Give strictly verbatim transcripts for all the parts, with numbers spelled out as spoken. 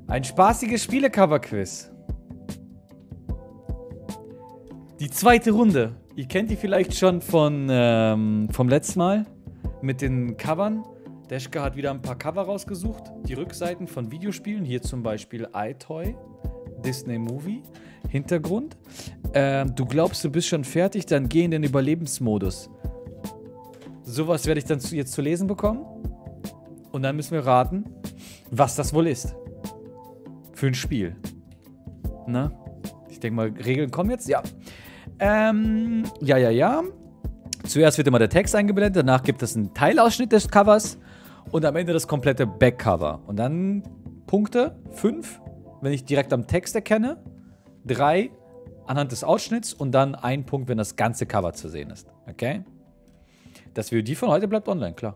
Ein spaßiges Spielecover-Quiz. Die zweite Runde. Ihr kennt die vielleicht schon von ähm, vom letzten Mal mit den Covern. Deschka hat wieder ein paar Cover rausgesucht. Die Rückseiten von Videospielen. Hier zum Beispiel iToy, Disney Movie, Hintergrund. Ähm, du glaubst, du bist schon fertig, dann geh in den Überlebensmodus. Sowas werde ich dann zu, jetzt zu lesen bekommen. Und dann müssen wir raten, was das wohl ist. Für ein Spiel. Na? Ich denke mal, Regeln kommen jetzt? Ja. Ähm, ja, ja, ja. Zuerst wird immer der Text eingeblendet, danach gibt es einen Teilausschnitt des Covers und am Ende das komplette Backcover. Und dann Punkte, fünf, wenn ich direkt am Text erkenne, drei anhand des Ausschnitts und dann ein Punkt, wenn das ganze Cover zu sehen ist. Okay? Das V O D von heute bleibt online, klar.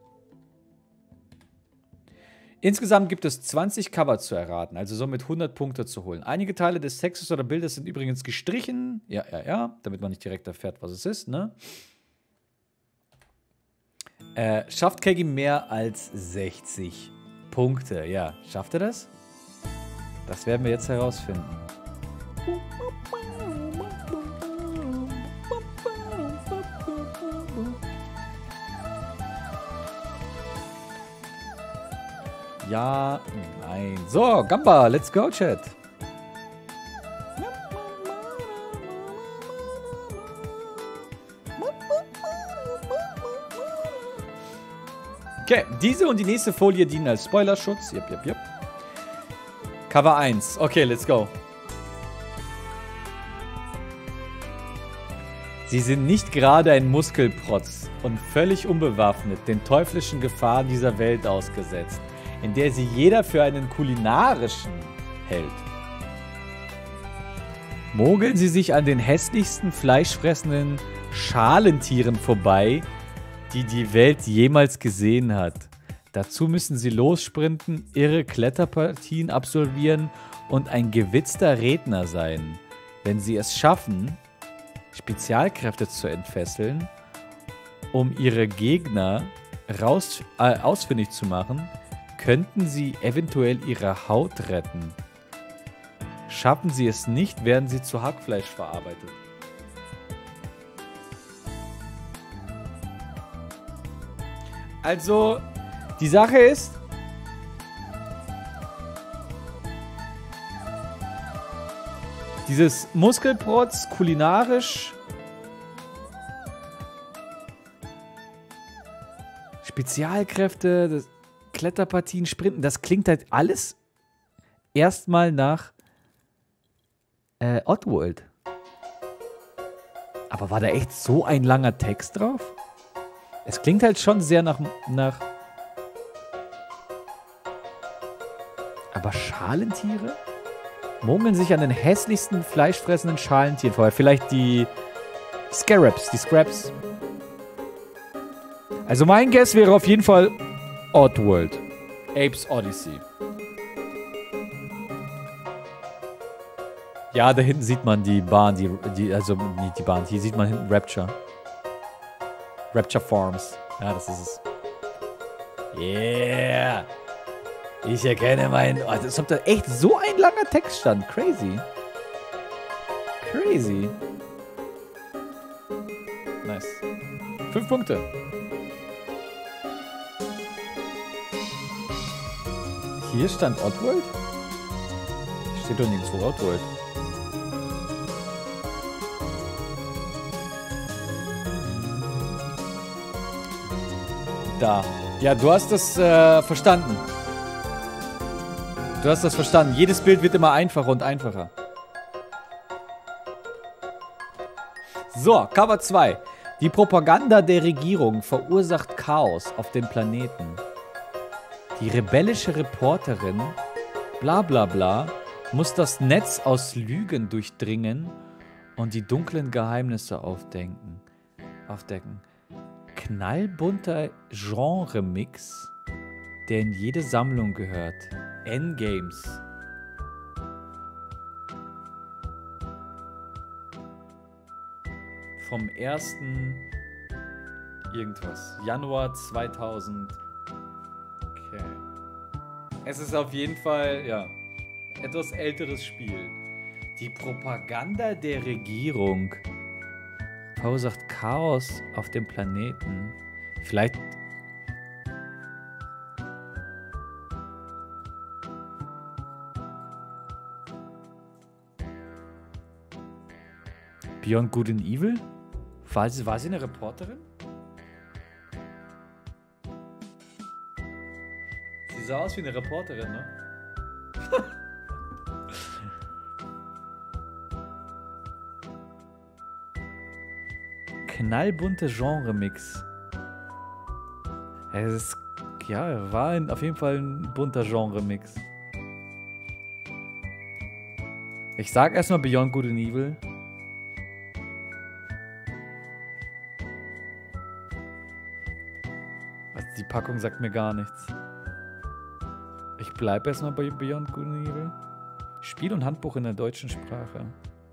Insgesamt gibt es zwanzig Cover zu erraten, also somit hundert Punkte zu holen. Einige Teile des Textes oder Bildes sind übrigens gestrichen. Ja, ja, ja, damit man nicht direkt erfährt, was es ist, ne? Äh, schafft Kegi mehr als sechzig Punkte? Ja, schafft er das? Das werden wir jetzt herausfinden. Ja, nein. So, Gamba, let's go, Chat. Okay, diese und die nächste Folie dienen als Spoilerschutz. Yep, yep, yep. Cover eins. Okay, let's go. Sie sind nicht gerade ein Muskelprotz und völlig unbewaffnet den teuflischen Gefahren dieser Welt ausgesetzt, in der sie jeder für einen kulinarischen hält. Mogeln sie sich an den hässlichsten fleischfressenden Schalentieren vorbei, die die Welt jemals gesehen hat. Dazu müssen sie lossprinten, irre Kletterpartien absolvieren und ein gewitzter Redner sein. Wenn sie es schaffen, Spezialkräfte zu entfesseln, um ihre Gegner raus, äh, ausfindig zu machen, könnten sie eventuell ihre Haut retten. Schaffen sie es nicht, werden sie zu Hackfleisch verarbeitet. Also, die Sache ist, dieses Muskelprotz kulinarisch Spezialkräfte, das Kletterpartien, Sprinten, das klingt halt alles erstmal nach äh, Oddworld. Aber war da echt so ein langer Text drauf? Es klingt halt schon sehr nach, nach... Aber Schalentiere? Mogeln sich an den hässlichsten fleischfressenden Schalentieren vorbei. Vielleicht die Scarabs, die Scraps. Also mein Guess wäre auf jeden Fall Oddworld. Apes Odyssey. Ja, da hinten sieht man die Bahn, die, die also nicht die Bahn, hier sieht man hinten Rapture. Rapture Farms. Ja, das ist es. Yeah! Ich erkenne meinen... Oh, das hat da echt so ein langer Text stand. Crazy. Crazy. Nice. Fünf Punkte. Hier stand Oddworld? Steht doch nirgendwo Oddworld. Da. Ja, du hast das äh, verstanden. Du hast das verstanden. Jedes Bild wird immer einfacher und einfacher. So, Cover zwei. Die Propaganda der Regierung verursacht Chaos auf dem Planeten. Die rebellische Reporterin, bla bla bla, muss das Netz aus Lügen durchdringen und die dunklen Geheimnisse aufdenken, aufdecken. Knallbunter Genre-Mix, der in jede Sammlung gehört. Endgames. Vom ersten irgendwas. Januar zweitausend. Okay. Es ist auf jeden Fall, ja, Etwas älteres Spiel. Die Propaganda der Regierung verursacht Chaos auf dem Planeten. Vielleicht... Beyond Good and Evil? War sie, war sie eine Reporterin? Sie sah aus wie eine Reporterin, ne? Knallbunte Genre-Mix. Es ist, ja, war ein, auf jeden Fall ein bunter Genre-Mix. Ich sag erstmal Beyond Good and Evil. Also die Packung sagt mir gar nichts. Ich bleibe erstmal bei Beyond Good and Evil. Spiel und Handbuch in der deutschen Sprache.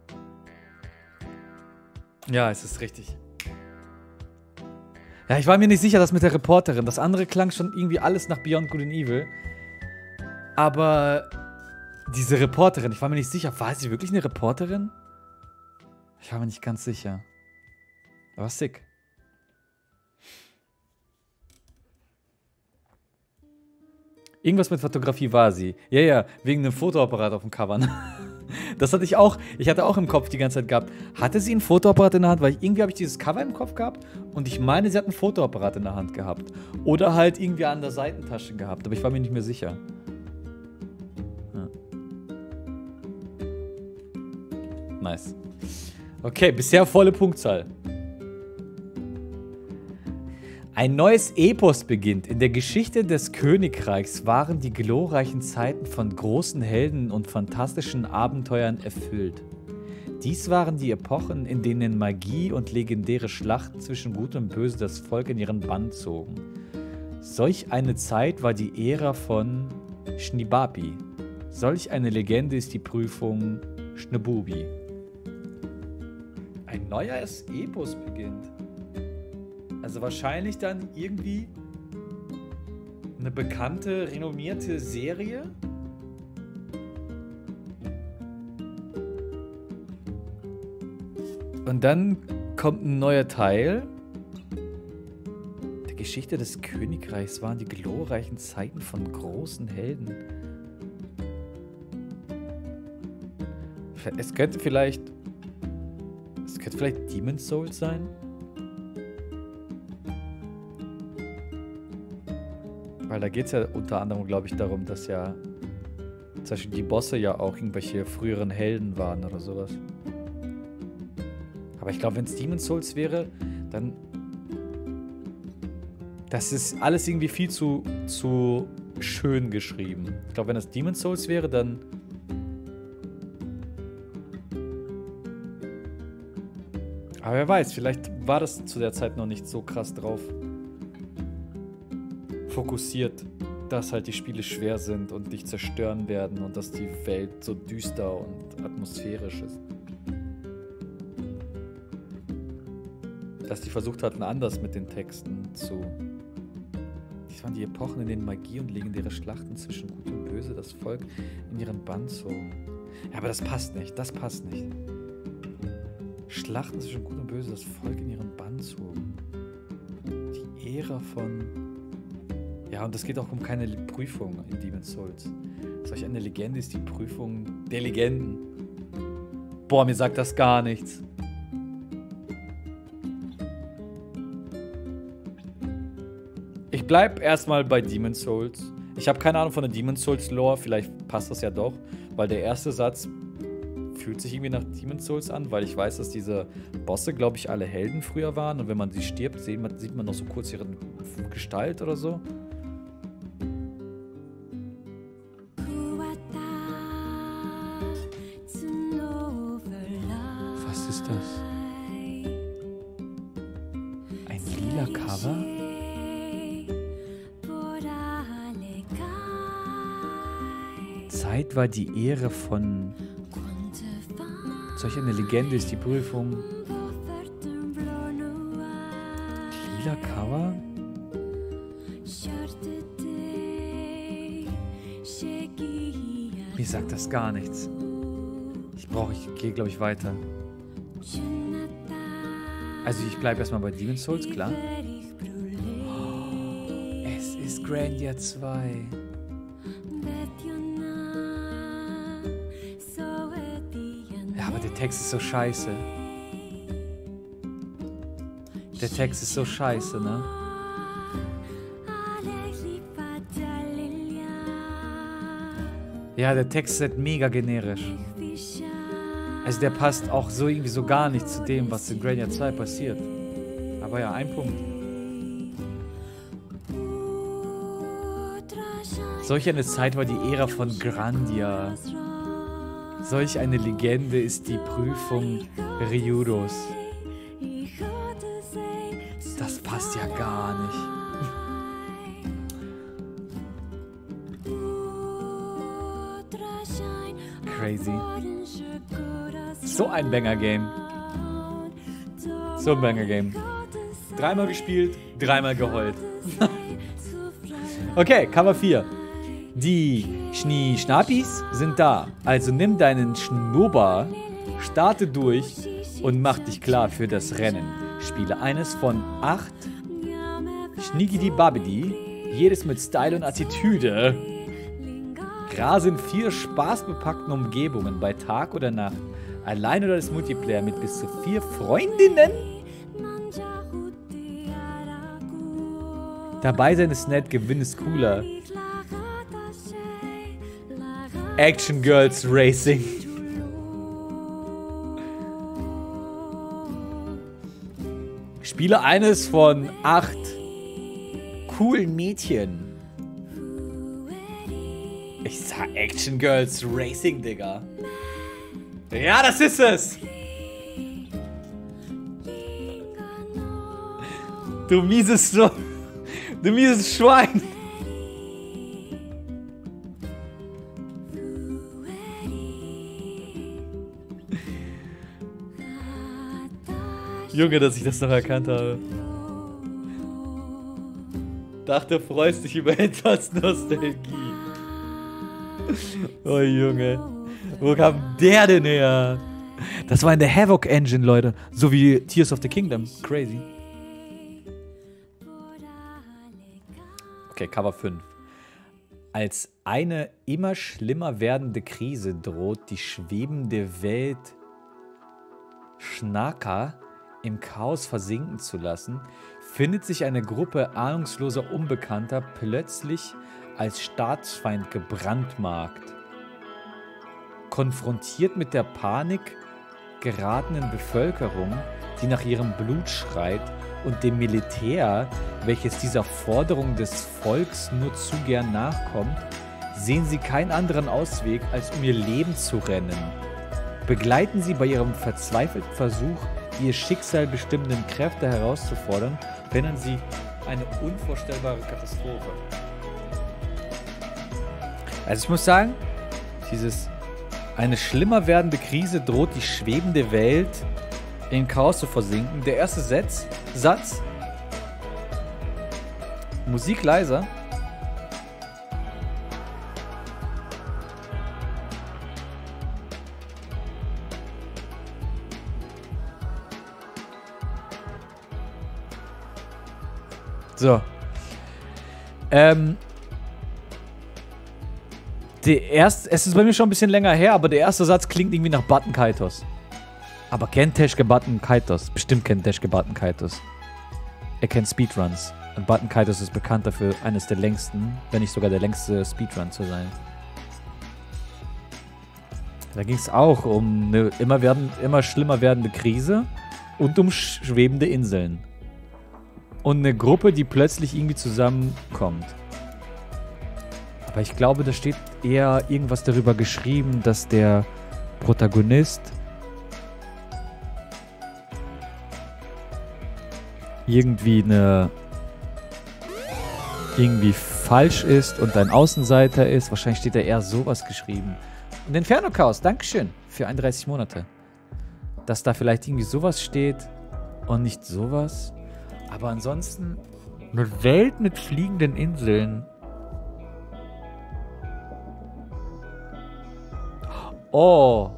Ja, es ist richtig. Ja, ich war mir nicht sicher, das mit der Reporterin. Das andere klang schon irgendwie alles nach Beyond Good and Evil. Aber diese Reporterin, ich war mir nicht sicher. War sie wirklich eine Reporterin? Ich war mir nicht ganz sicher. Aber sick. Irgendwas mit Fotografie war sie. Ja, ja, wegen einem Fotoapparat auf dem Cover. Das hatte ich auch, ich hatte auch im Kopf die ganze Zeit gehabt. Hatte sie ein Fotoapparat in der Hand? Weil ich, irgendwie habe ich dieses Cover im Kopf gehabt und ich meine, sie hat ein Fotoapparat in der Hand gehabt. Oder halt irgendwie an der Seitentasche gehabt, aber ich war mir nicht mehr sicher. Ja. Nice. Okay, bisher volle Punktzahl. Ein neues Epos beginnt. In der Geschichte des Königreichs waren die glorreichen Zeiten von großen Helden und fantastischen Abenteuern erfüllt. Dies waren die Epochen, in denen Magie und legendäre Schlachten zwischen Gut und Böse das Volk in ihren Bann zogen. Solch eine Zeit war die Ära von Schnibapi. Solch eine Legende ist die Prüfung Schnebubi. Ein neues Epos beginnt. Also wahrscheinlich dann irgendwie eine bekannte, renommierte Serie. Und dann kommt ein neuer Teil. Die Geschichte des Königreichs waren die glorreichen Zeiten von großen Helden. Es könnte vielleicht... Es könnte vielleicht Demon's Souls sein. Weil da geht es ja unter anderem, glaube ich, darum, dass ja zum Beispiel die Bosse ja auch irgendwelche früheren Helden waren oder sowas. Aber ich glaube, wenn es Demon's Souls wäre, dann... Das ist alles irgendwie viel zu, zu schön geschrieben. Ich glaube, wenn das Demon's Souls wäre, dann... Aber wer weiß, vielleicht war das zu der Zeit noch nicht so krass drauf fokussiert, dass halt die Spiele schwer sind und dich zerstören werden und dass die Welt so düster und atmosphärisch ist. Dass die versucht hatten, anders mit den Texten zu... Dies waren die Epochen, in denen Magie und legendäre Schlachten zwischen Gut und Böse das Volk in ihren Bann zogen. Ja, aber das passt nicht, das passt nicht. Schlachten zwischen Gut und Böse das Volk in ihren Bann zogen. Die Ära von... Ja, und es geht auch um keine Prüfung in Demon's Souls. Solch eine Legende ist die Prüfung der Legenden. Boah, mir sagt das gar nichts. Ich bleib erstmal bei Demon's Souls. Ich habe keine Ahnung von der Demon's Souls Lore, vielleicht passt das ja doch, weil der erste Satz fühlt sich irgendwie nach Demon's Souls an, weil ich weiß, dass diese Bosse, glaube ich, alle Helden früher waren und wenn man sie stirbt, sieht man, sieht man noch so kurz ihre Gestalt oder so. Was ist das? Ein lila Cover? Zeit war die Ehre von... Solch eine Legende ist die Prüfung. Lila Cover? Mir sagt das gar nichts. Ich brauche, ich gehe, glaube ich, weiter. Also ich bleibe erstmal bei Demon's Souls, klar. Oh, es ist Grandia zwei. Ja, aber der Text ist so scheiße. Der Text ist so scheiße, ne? Ja, der Text ist halt mega generisch. Also der passt auch so irgendwie so gar nicht zu dem, was in Grandia zwei passiert. Aber ja, ein Punkt. Solch eine Zeit war die Ära von Grandia. Solch eine Legende ist die Prüfung Ryudos. Das passt ja gar nicht. Crazy. So ein Banger-Game. So ein Banger-Game. Dreimal gespielt, dreimal geheult. Okay, Cover vier. Die Schnie-Schnappis sind da. Also nimm deinen Schnurrbart, starte durch und mach dich klar für das Rennen. Spiele eines von acht Schniggidi-Babidi, jedes mit Style und Attitüde. Grase in vier spaßbepackten Umgebungen bei Tag oder Nacht. Allein oder das Multiplayer mit bis zu vier Freundinnen? Dabei sein ist nett, Gewinn ist cooler. Action Girls Racing. Spiele eines von acht coolen Mädchen. Ich sag Action Girls Racing, Digga. Ja, das ist es. Du mieses, du mieses Schwein. Junge, dass ich das noch erkannt habe. Dachte, freust dich über etwas Nostalgie. Oh Junge. Wo kam der denn her? Das war in der Havoc Engine, Leute. So wie Tears of the Kingdom. Crazy. Okay, Cover fünf. Als eine immer schlimmer werdende Krise droht, die schwebende Welt Schnaka im Chaos versinken zu lassen, findet sich eine Gruppe ahnungsloser Unbekannter plötzlich als Staatsfeind gebrandmarkt. Konfrontiert mit der Panik geratenen Bevölkerung, die nach ihrem Blut schreit, und dem Militär, welches dieser Forderung des Volks nur zu gern nachkommt, sehen sie keinen anderen Ausweg, als um ihr Leben zu rennen. Begleiten sie bei ihrem verzweifelten Versuch, die ihr Schicksal bestimmenden Kräfte herauszufordern, verändern sie eine unvorstellbare Katastrophe. Also ich muss sagen, dieses eine schlimmer werdende Krise droht die schwebende Welt in Chaos zu versinken. Der erste Satz, Satz Musik leiser. So. Ähm. Der erste, es ist bei mir schon ein bisschen länger her, aber der erste Satz klingt irgendwie nach Button Kaitos. Aber kennt Teschke Button Kaitos? Bestimmt kennt Teschke Button Kaitos. Er kennt Speedruns. Und Button Kaitos ist bekannt dafür, eines der längsten, wenn nicht sogar der längste Speedrun zu sein. Da ging es auch um eine immer, werden, immer schlimmer werdende Krise und um schwebende Inseln. Und eine Gruppe, die plötzlich irgendwie zusammenkommt. Aber ich glaube, da steht eher irgendwas darüber geschrieben, dass der Protagonist irgendwie eine irgendwie falsch ist und ein Außenseiter ist. Wahrscheinlich steht da eher sowas geschrieben. Und Inferno Chaos, Dankeschön für einunddreißig Monate. Dass da vielleicht irgendwie sowas steht und nicht sowas. Aber ansonsten eine Welt mit fliegenden Inseln. Oh.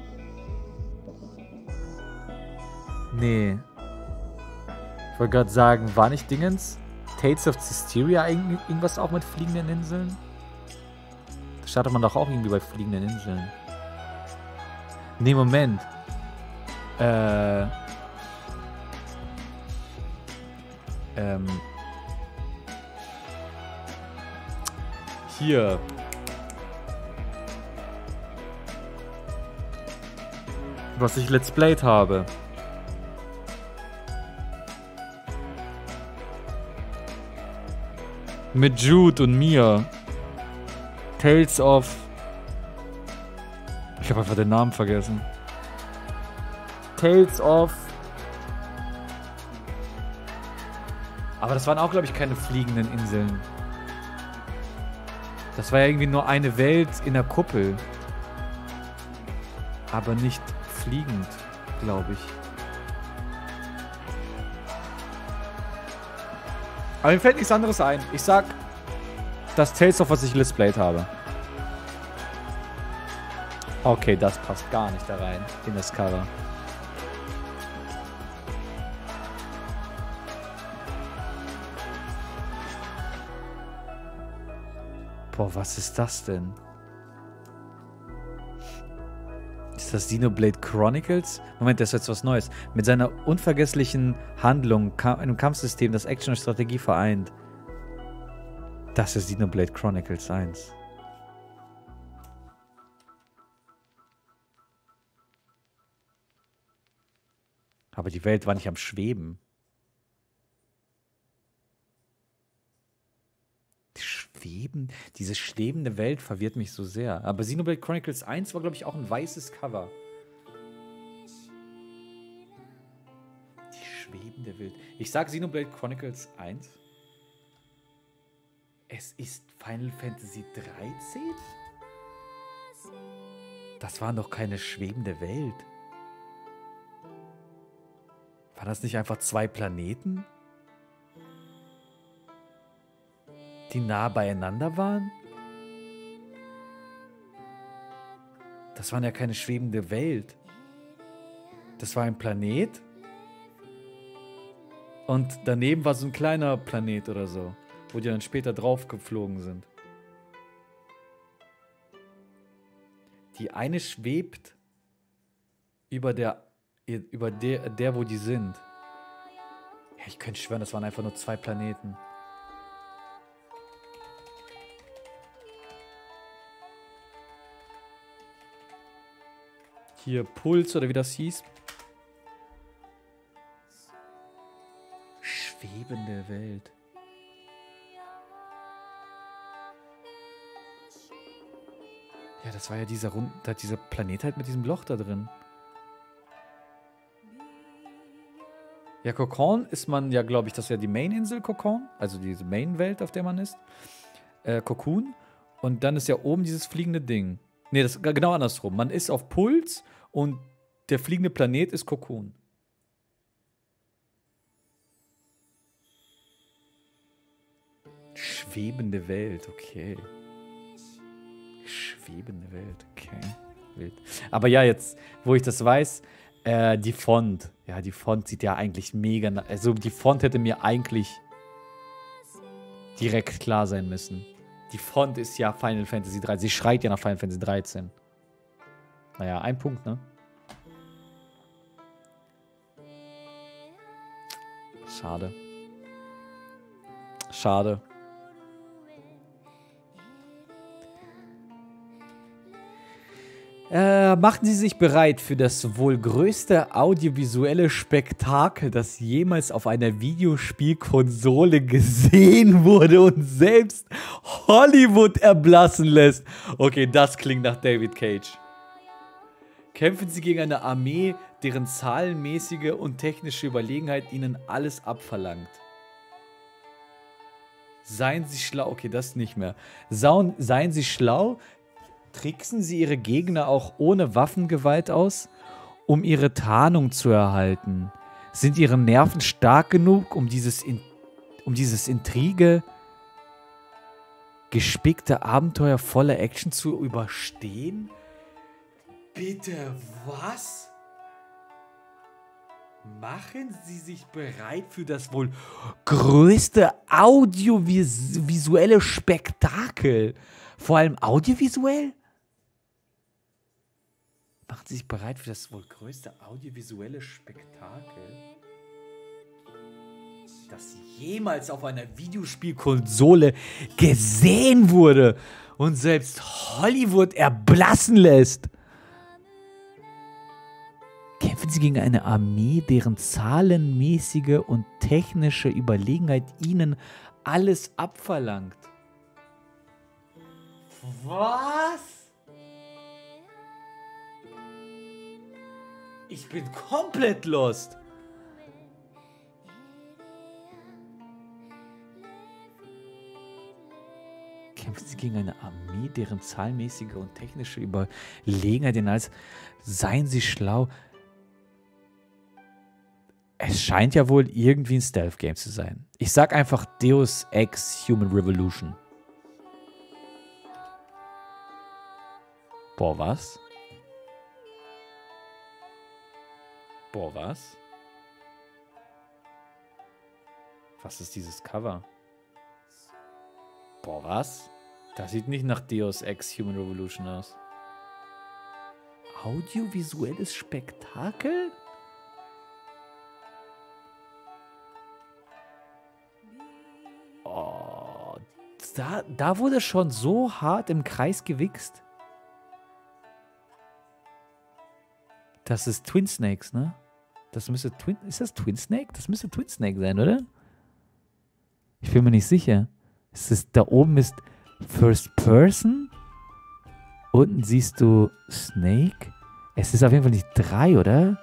Nee. Ich wollte gerade sagen, war nicht Dingens? Tales of Zestiria irgendwas auch mit fliegenden Inseln? Da startet man doch auch irgendwie bei fliegenden Inseln. Nee, Moment. Äh. Ähm. Hier. Was ich Let's Played habe. Mit Jude und mir. Tales of... Ich habe einfach den Namen vergessen. Tales of... Aber das waren auch, glaube ich, keine fliegenden Inseln. Das war ja irgendwie nur eine Welt in der Kuppel. Aber nicht fliegend, glaube ich. Aber mir fällt nichts anderes ein. Ich sag, das Tales of, was ich Let's Played habe. Okay, das passt gar nicht da rein, in das Cover. Boah, was ist das denn? Ist das Xenoblade Chronicles? Moment, das ist jetzt was Neues. Mit seiner unvergesslichen Handlung, einem Kampfsystem, das Action und Strategie vereint. Das ist Xenoblade Chronicles eins. Aber die Welt war nicht am Schweben. Die Schweben, diese schwebende Welt verwirrt mich so sehr. Aber Xenoblade Chronicles eins war, glaube ich, auch ein weißes Cover. Die schwebende Welt. Ich sage Xenoblade Chronicles eins. Es ist Final Fantasy dreizehn? Das war doch keine schwebende Welt. Waren das nicht einfach zwei Planeten? Die nah beieinander waren? Das war ja keine schwebende Welt. Das war ein Planet. Und daneben war so ein kleiner Planet oder so, wo die dann später drauf geflogen sind. Die eine schwebt über der, über der, der wo die sind. Ja, ich könnte schwören, das waren einfach nur zwei Planeten. Hier Puls oder wie das hieß. Schwebende Welt. Ja, das war ja dieser Rund, dieser Planet halt mit diesem Loch da drin. Ja, Kokon ist man ja, glaube ich, das ist ja die Main-Insel Kokon, also diese Main-Welt, auf der man ist. Äh, Cocoon. Und dann ist ja oben dieses fliegende Ding. Nee, das ist genau andersrum. Man ist auf Puls und der fliegende Planet ist Cocoon. Schwebende Welt, okay. Schwebende Welt, okay. Wild. Aber ja, jetzt, wo ich das weiß, äh, die Font. Ja, die Font sieht ja eigentlich mega... Also die Font hätte mir eigentlich direkt klar sein müssen. Die Font ist ja Final Fantasy dreizehn. Sie schreit ja nach Final Fantasy dreizehn. Naja, ein Punkt, ne? Schade. Schade. Äh, machten Sie sich bereit für das wohl größte audiovisuelle Spektakel, das jemals auf einer Videospielkonsole gesehen wurde und selbst Hollywood erblassen lässt. Okay, das klingt nach David Cage. Kämpfen Sie gegen eine Armee, deren zahlenmäßige und technische Überlegenheit Ihnen alles abverlangt. Seien Sie schlau. Okay, das nicht mehr. Saun, seien Sie schlau. Tricksen Sie Ihre Gegner auch ohne Waffengewalt aus, um ihre Tarnung zu erhalten? Sind Ihre Nerven stark genug, um dieses, in, um dieses Intrige, gespickte Abenteuer voller Action zu überstehen? Bitte, was? Machen Sie sich bereit für das wohl größte audiovisuelle Spektakel. Vor allem audiovisuell? Machen Sie sich bereit für das wohl größte audiovisuelle Spektakel, das jemals auf einer Videospielkonsole gesehen wurde und selbst Hollywood erblassen lässt. Kämpfen Sie gegen eine Armee, deren zahlenmäßige und technische Überlegenheit Ihnen alles abverlangt. Was? Ich bin komplett lost. Kämpfen Sie gegen eine Armee, deren zahlenmäßige und technische Überlegenheit Ihnen alles... Seien Sie schlau. Es scheint ja wohl irgendwie ein Stealth-Game zu sein. Ich sag einfach Deus Ex Human Revolution. Boah, was? Boah, was? Was ist dieses Cover? Boah, was? Das sieht nicht nach Deus Ex Human Revolution aus. Audiovisuelles Spektakel? Oh, da, da wurde schon so hart im Kreis gewichst. Das ist Twin Snakes, ne? Das müsste Twin... Ist das Twin Snake? Das müsste Twin Snake sein, oder? Ich bin mir nicht sicher. Es ist, da oben ist First Person. Unten siehst du Snake. Es ist auf jeden Fall nicht drei, oder?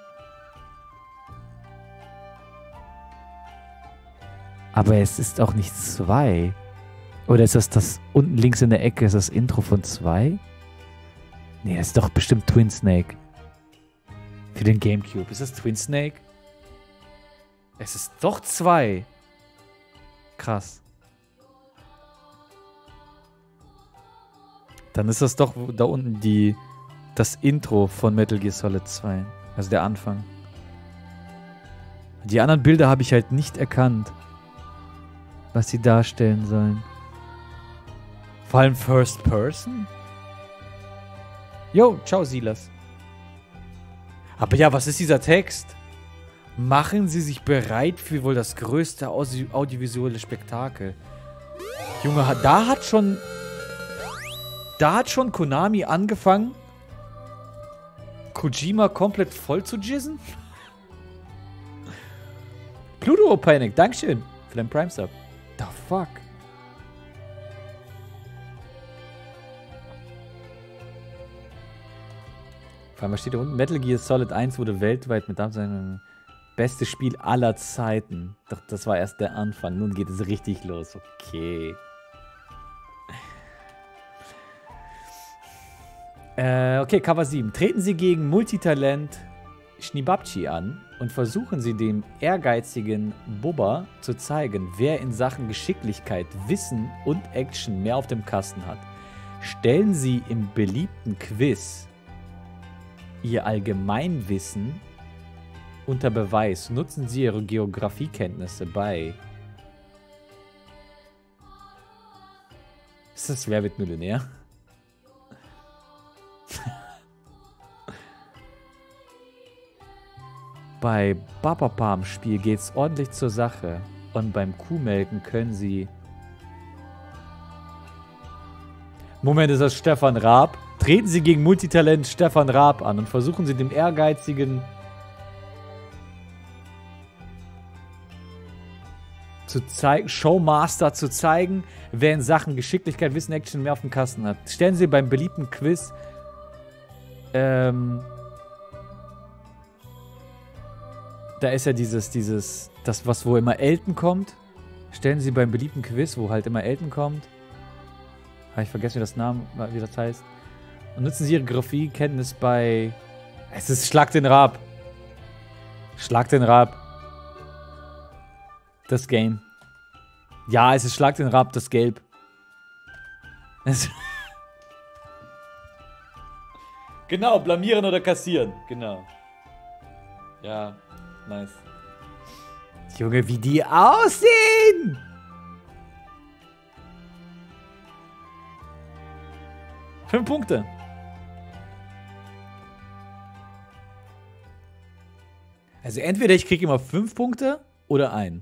Aber es ist auch nicht zwei. Oder ist das das unten links in der Ecke, ist das Intro von zwei? Nee, das ist doch bestimmt Twin Snake. Für den Gamecube. Ist das Twin Snake? Es ist doch zwei. Krass. Dann ist das doch da unten die, das Intro von Metal Gear Solid zwei. Also der Anfang. Die anderen Bilder habe ich halt nicht erkannt, was sie darstellen sollen. Vor allem First Person? Jo, ciao Silas. Aber ja, was ist dieser Text? Machen Sie sich bereit für wohl das größte Audi- audiovisuelle Spektakel. Junge, da hat schon... Da hat schon Konami angefangen, Kojima komplett voll zu jizzen? Pluto Panic, Dankeschön für deinen Prime Sub. The fuck? Vor allem, was steht da unten? Metal Gear Solid eins wurde weltweit mit seinem beste Spiel aller Zeiten. Doch das war erst der Anfang. Nun geht es richtig los. Okay. Äh, okay, Cover sieben. Treten Sie gegen Multitalent Schnibabchi an und versuchen Sie dem ehrgeizigen Bubba zu zeigen, wer in Sachen Geschicklichkeit, Wissen und Action mehr auf dem Kasten hat. Stellen Sie im beliebten Quiz Ihr Allgemeinwissen unter Beweis. Nutzen Sie Ihre Geografiekenntnisse bei... Ist das Wer wird Millionär? Bei Babapam-Spiel geht's ordentlich zur Sache. Und beim Kuhmelken können Sie... Moment, ist das Stefan Raab? Treten Sie gegen Multitalent Stefan Raab an und versuchen Sie dem ehrgeizigen... zu zeigen, Showmaster zu zeigen, wer in Sachen Geschicklichkeit, Wissen, Action mehr auf dem Kasten hat. Stellen Sie beim beliebten Quiz ähm, da ist ja dieses, dieses, das, was wo immer Elton kommt. Stellen Sie beim beliebten Quiz, wo halt immer Elton kommt. Habe ich vergessen, wie das Name, wie das heißt. Und nutzen Sie Ihre Geografiekenntnis bei... Es ist Schlag den Raab. Schlag den Raab. Das Game. Ja, es ist Schlag den Raab, das Gelb. Es Genau, blamieren oder kassieren. Genau. Ja, nice. Junge, wie die aussehen! Fünf Punkte. Also entweder ich kriege immer fünf Punkte oder ein.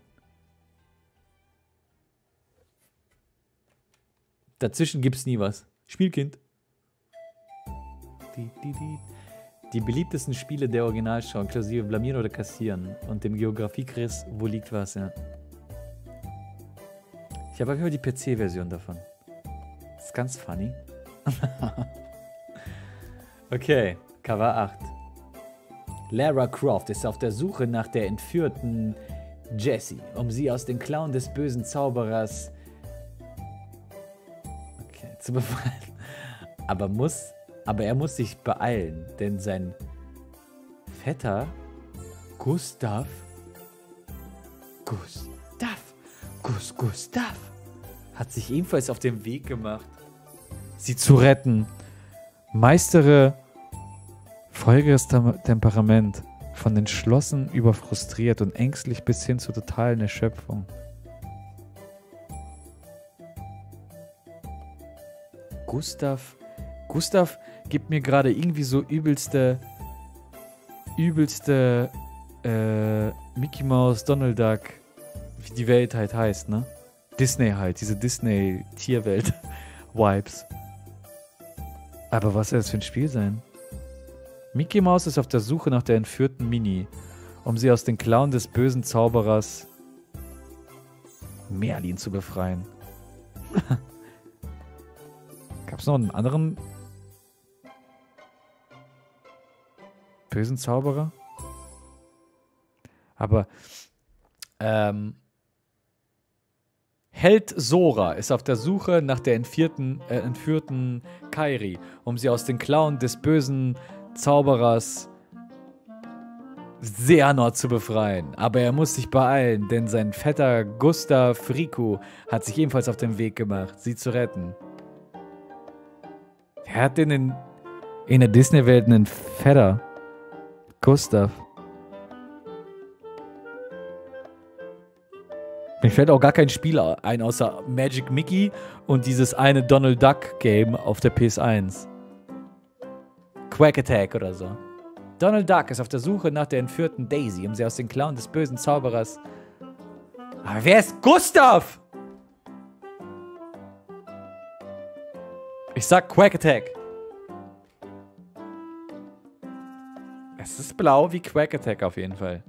Dazwischen gibt es nie was. Spielkind. Die, die, die. die beliebtesten Spiele der Originalschau, inklusive Blamieren oder Kassieren. Und dem Geografie-Quiz, wo liegt was, ja. Ich habe einfach die P C-Version davon. Das ist ganz funny. Okay, Cover acht. Lara Croft ist auf der Suche nach der entführten Jessie, um sie aus den Klauen des bösen Zauberers okay, zu befreien. Aber, muss, aber er muss sich beeilen, denn sein Vetter Gustav Gustav Gus Gustav hat sich ebenfalls auf den Weg gemacht, sie zu retten. Meistere feuriges Temperament, von entschlossen über frustriert und ängstlich bis hin zur totalen Erschöpfung. Gustav, Gustav gibt mir gerade irgendwie so übelste, übelste äh, Mickey Mouse, Donald Duck, wie die Welt halt heißt, ne? Disney halt, diese Disney-Tierwelt-Vibes. Aber was soll das für ein Spiel sein? Mickey Mouse ist auf der Suche nach der entführten Minnie, um sie aus den Klauen des bösen Zauberers Merlin zu befreien. Gab es noch einen anderen bösen Zauberer? Aber ähm, Held Sora ist auf der Suche nach der entführten, äh, entführten Kairi, um sie aus den Klauen des bösen Zauberers Xehanort zu befreien. Aber er muss sich beeilen, denn sein Vetter Gustav Riku hat sich ebenfalls auf den Weg gemacht, sie zu retten. Wer hat denn in, in der Disney-Welt einen Vetter? Gustav. Mir fällt auch gar kein Spiel ein, außer Magic Mickey und dieses eine Donald Duck Game auf der P S eins. Quack Attack oder so. Donald Duck ist auf der Suche nach der entführten Daisy, um sie aus den Klauen des bösen Zauberers... Aber wer ist Gustav? Ich sag Quack Attack. Es ist blau wie Quack Attack auf jeden Fall.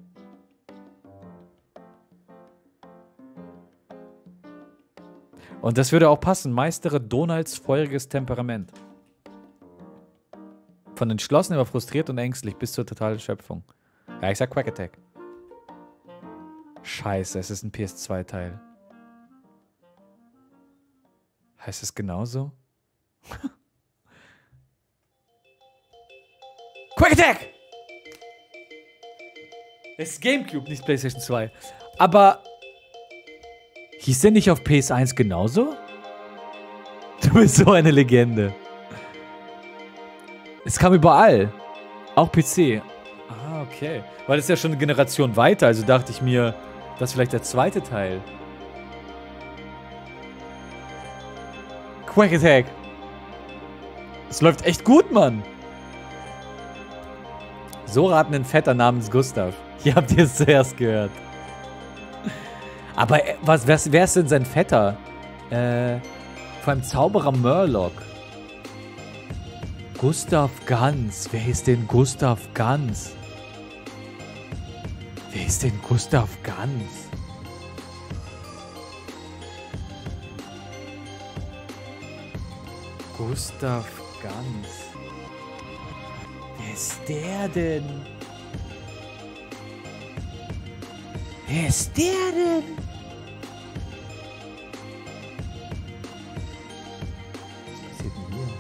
Und das würde auch passen. Meistere Donalds feuriges Temperament. Von entschlossen über frustriert und ängstlich bis zur totalen Schöpfung. Ja, ich sag Quack Attack. Scheiße, es ist ein P S zwei Teil. Heißt es genauso? Quack Attack! Es ist Gamecube, nicht PlayStation zwei. Aber hieß der nicht auf P S eins genauso? Du bist so eine Legende. Es kam überall. Auch P C. Ah, okay. Weil das ist ja schon eine Generation weiter, also dachte ich mir, das ist vielleicht der zweite Teil. Quack Attack. Es läuft echt gut, Mann. Sora hat einen Vetter namens Gustav. Hier habt ihr es zuerst gehört. Aber was, wer, wer ist denn sein Vetter? Äh, vor allem Zauberer Murloc. Gustav Ganz. Wer ist denn Gustav Ganz? Wer ist denn Gustav Ganz? Gustav Ganz. Wer ist der denn? Wer ist der denn? Was passiert denn hier?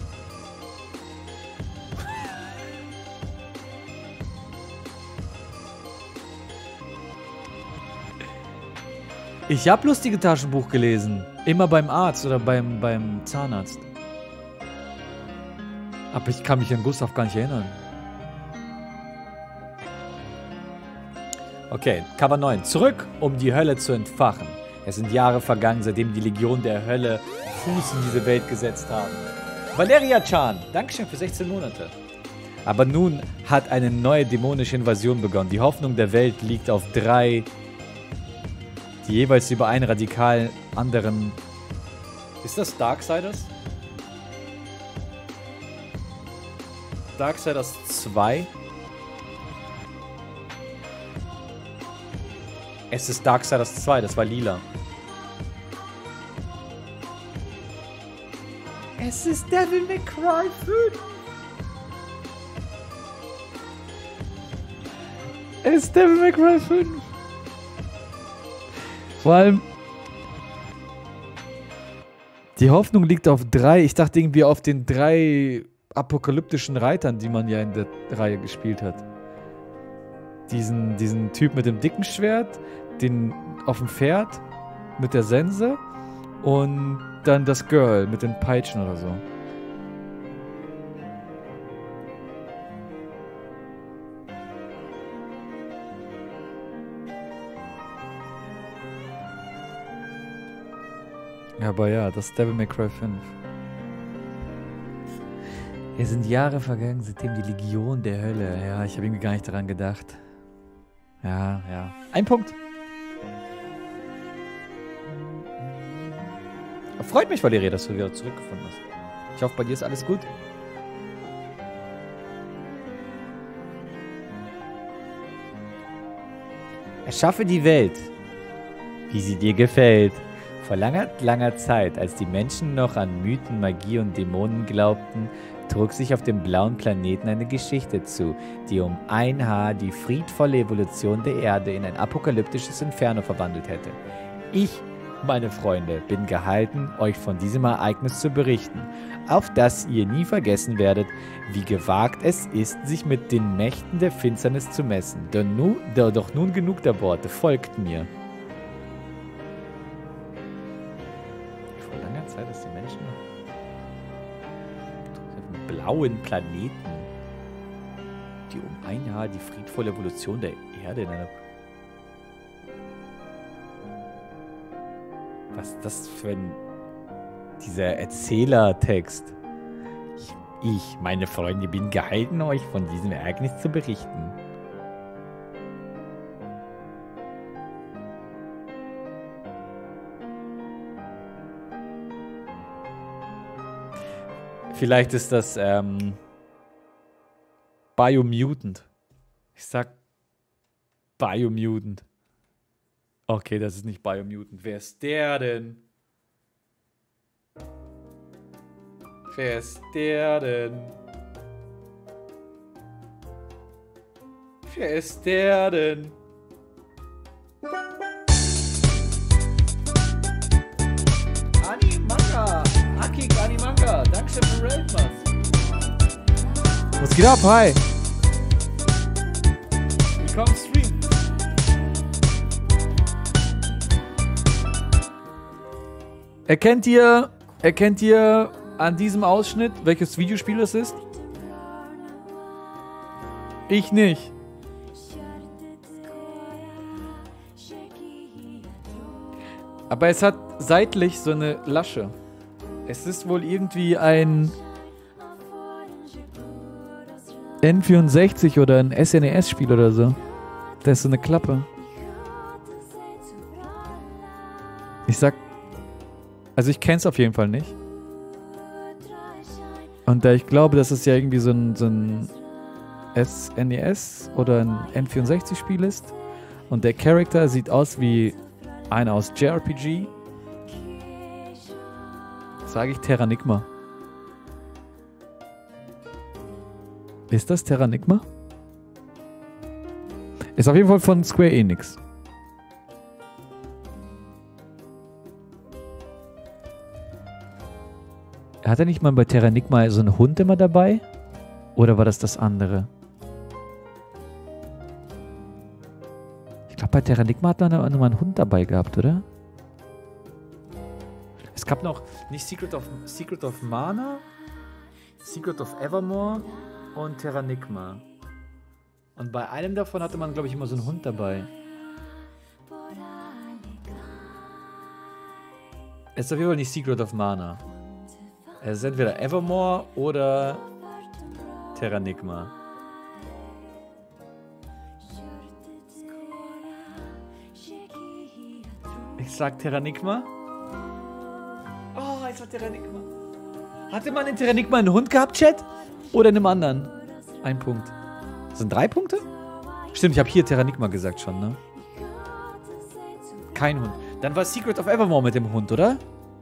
Ich habe lustige Taschenbuch gelesen. Immer beim Arzt oder beim, beim Zahnarzt. Aber ich kann mich an Gustav gar nicht erinnern. Okay, Cover neun. Zurück, um die Hölle zu entfachen. Es sind Jahre vergangen, seitdem die Legion der Hölle Fuß in diese Welt gesetzt haben. Valeria Chan, Dankeschön für sechzehn Monate. Aber nun hat eine neue dämonische Invasion begonnen. Die Hoffnung der Welt liegt auf drei, die jeweils über einen radikal anderen... Ist das Darksiders? Darksiders zwei? Es ist Darksiders zwei, das war lila. Es ist Devil May Cry fünf. Es ist Devil May Cry fünf. Vor allem... Die Hoffnung liegt auf drei. Ich dachte irgendwie auf den drei apokalyptischen Reitern, die man ja in der Reihe gespielt hat. Diesen, diesen Typ mit dem dicken Schwert, den auf dem Pferd mit der Sense und dann das Girl mit den Peitschen oder so. Aber ja, das ist Devil May Cry fünf. Es sind Jahre vergangen, seitdem die Legion der Hölle. Ja, ich habe irgendwie gar nicht daran gedacht. Ja, ja. Ein Punkt. Freut mich, Valeria, dass du wieder zurückgefunden hast. Ich hoffe, bei dir ist alles gut. Erschaffe die Welt, wie sie dir gefällt. Vor langer, langer Zeit, als die Menschen noch an Mythen, Magie und Dämonen glaubten, trug sich auf dem blauen Planeten eine Geschichte zu, die um ein Haar die friedvolle Evolution der Erde in ein apokalyptisches Inferno verwandelt hätte. Ich, meine Freunde, bin gehalten, euch von diesem Ereignis zu berichten, auf das ihr nie vergessen werdet, wie gewagt es ist, sich mit den Mächten der Finsternis zu messen. Doch, nu, doch nun genug der Worte, folgt mir. Vor langer Zeit, dass die Menschen auf dem blauen Planeten, die um ein Jahr die friedvolle Evolution der Erde in einer... Was ist das für ein... dieser Erzählertext? Ich, ich, meine Freunde, bin gehalten, euch von diesem Ereignis zu berichten. Vielleicht ist das ähm, Biomutant. Ich sag Biomutant. Okay, das ist nicht Biomutant. Wer ist der denn? Wer ist der denn? Wer ist der denn? Animanga! Akik Animanga! Dankeschön für Railpass! Was geht ab? Hi! Willkommen im Stream! Erkennt ihr, erkennt ihr an diesem Ausschnitt, welches Videospiel das ist? Ich nicht. Aber es hat seitlich so eine Lasche. Es ist wohl irgendwie ein N vierundsechzig oder ein S N E S-Spiel oder so. Da ist so eine Klappe. Ich sag... Also ich kenn's auf jeden Fall nicht. Und da ich glaube, dass es ja irgendwie so ein, so ein S N E S oder ein N vierundsechzig-Spiel ist. Und der Charakter sieht aus wie einer aus J R P G. Sage ich Terranigma. Ist das Terranigma? Ist auf jeden Fall von Square Enix. Hat er nicht mal bei Terranigma so einen Hund immer dabei? Oder war das das andere? Ich glaube, bei Terranigma hat man noch mal einen Hund dabei gehabt, oder? Es gab noch nicht Secret of, Secret of Mana. Secret of Evermore und Terranigma. Und bei einem davon hatte man, glaube ich, immer so einen Hund dabei. Es ist auf jeden Fall nicht Secret of Mana. Es ist entweder Evermore oder Terranigma. Ich sag Terranigma. Oh, ich sag Terranigma. Hatte man in Terranigma einen Hund gehabt, Chat? Oder in einem anderen? Ein Punkt. Das sind drei Punkte? Stimmt, ich habe hier Terranigma gesagt schon, ne? Kein Hund. Dann war Secret of Evermore mit dem Hund, oder?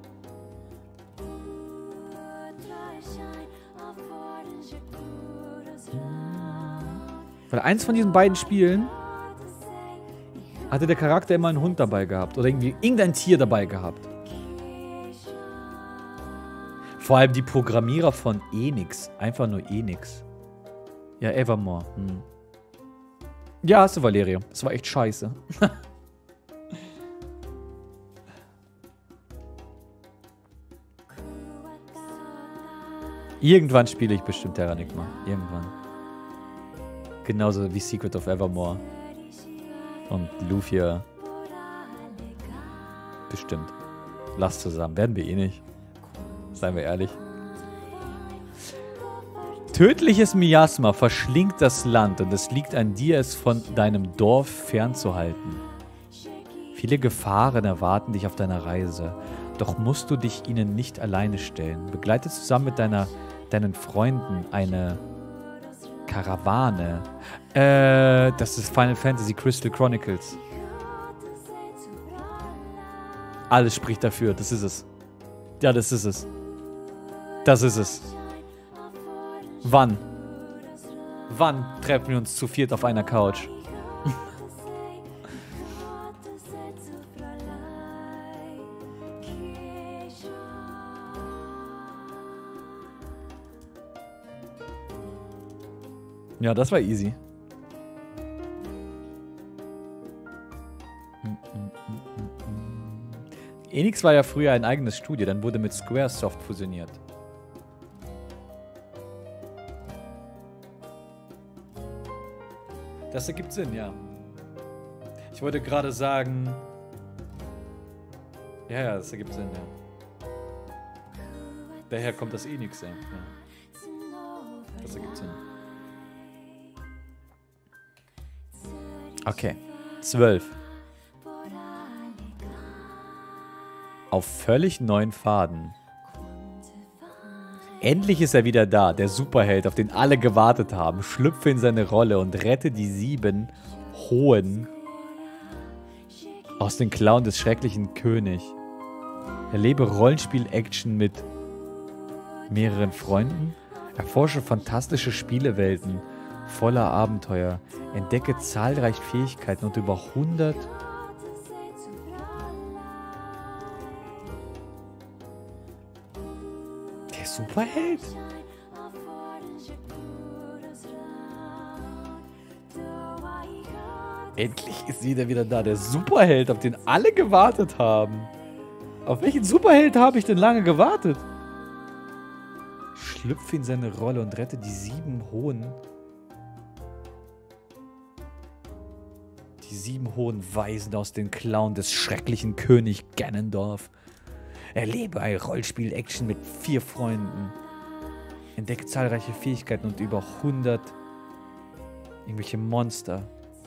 Weil eins von diesen beiden Spielen hatte der Charakter immer einen Hund dabei gehabt. Oder irgendwie irgendein Tier dabei gehabt. Vor allem die Programmierer von Enix. Einfach nur Enix. Ja, Evermore. Hm. Ja, hast du, Valerio. Das war echt scheiße. Irgendwann spiele ich bestimmt Terranigma. Irgendwann. Genauso wie Secret of Evermore. Und Lufia. Bestimmt. Lass zusammen. Werden wir eh nicht. Seien wir ehrlich. Tödliches Miasma verschlingt das Land und es liegt an dir, es von deinem Dorf fernzuhalten. Viele Gefahren erwarten dich auf deiner Reise, doch musst du dich ihnen nicht alleine stellen. Begleite zusammen mit deiner, deinen Freunden eine Karawane. Äh, das ist Final Fantasy Crystal Chronicles. Alles spricht dafür, das ist es. Ja, das ist es. Das ist es. Wann? Wann treffen wir uns zu viert auf einer Couch? Ja, das war easy. Enix war ja früher ein eigenes Studio, dann wurde mit Squaresoft fusioniert. Das ergibt Sinn, ja. Ich wollte gerade sagen... Ja, ja, das ergibt Sinn, ja. Daher kommt das Enix, ja. ja. Das ergibt Sinn. Okay. zwölf. Auf völlig neuen Pfaden. Endlich ist er wieder da, der Superheld, auf den alle gewartet haben. Schlüpfe in seine Rolle und rette die sieben Hohen aus den Klauen des schrecklichen Königs. Erlebe Rollenspiel-Action mit mehreren Freunden. Erforsche fantastische Spielewelten voller Abenteuer. Entdecke zahlreiche Fähigkeiten und über hundert... Der Superheld? Endlich ist wieder wieder da. Der Superheld, auf den alle gewartet haben. Auf welchen Superheld habe ich denn lange gewartet? Schlüpfe in seine Rolle und rette die sieben Hohen. Die sieben hohen Weisen aus den Klauen des schrecklichen König Ganondorf. Erlebe ein Rollspiel-Action mit vier Freunden. Entdecke zahlreiche Fähigkeiten und über hundert irgendwelche Monster.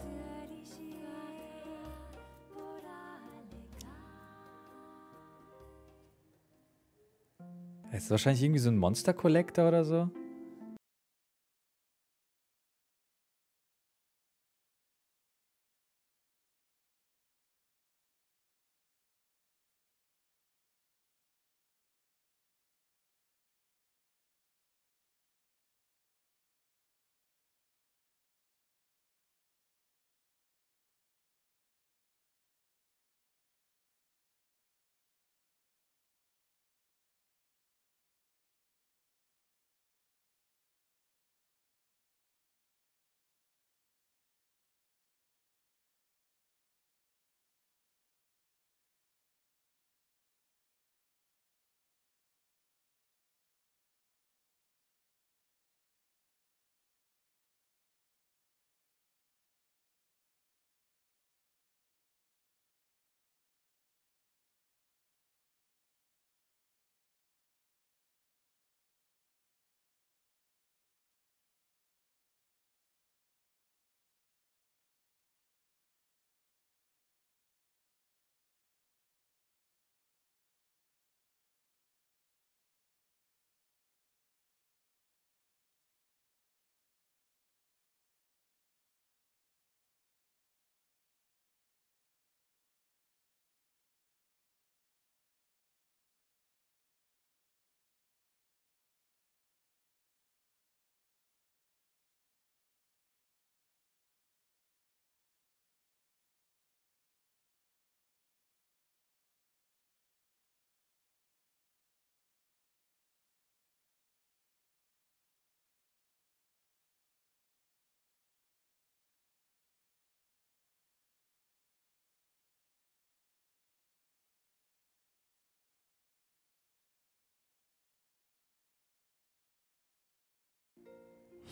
Das ist wahrscheinlich irgendwie so ein Monster-Collector oder so.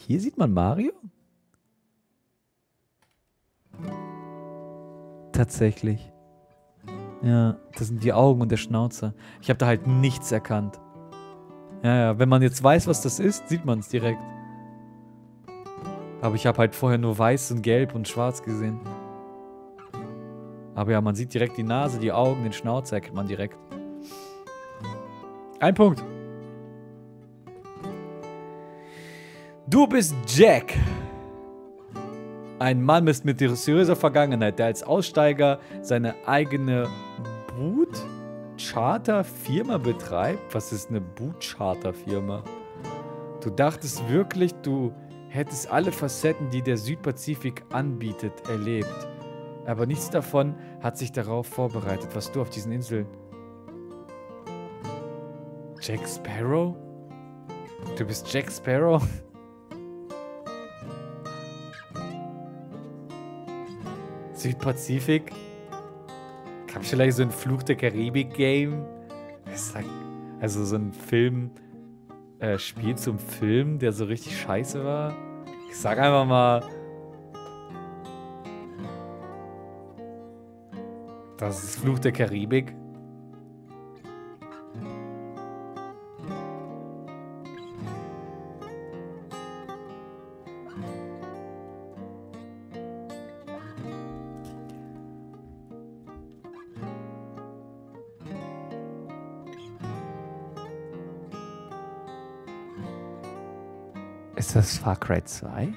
Hier sieht man Mario? Tatsächlich. Ja, das sind die Augen und der Schnauzer. Ich habe da halt nichts erkannt. Ja, ja, wenn man jetzt weiß, was das ist, sieht man es direkt. Aber ich habe halt vorher nur weiß und gelb und schwarz gesehen. Aber ja, man sieht direkt die Nase, die Augen, den Schnauzer erkennt man direkt. Ein Punkt. Du bist Jack. Ein Mann mit mysteriöser Vergangenheit, der als Aussteiger seine eigene Boot-Charter-Firma betreibt. Was ist eine Boot-Charter-Firma? Du dachtest wirklich, du hättest alle Facetten, die der Südpazifik anbietet, erlebt. Aber nichts davon hat sich darauf vorbereitet, was du auf diesen Inseln... Jack Sparrow? Du bist Jack Sparrow? Südpazifik? Gab es vielleicht so ein Fluch der Karibik-Game? Also so ein Film, äh, Spiel zum Film, der so richtig scheiße war? Ich sag einfach mal... Das ist Fluch der Karibik. Ist das Far Cry zwei?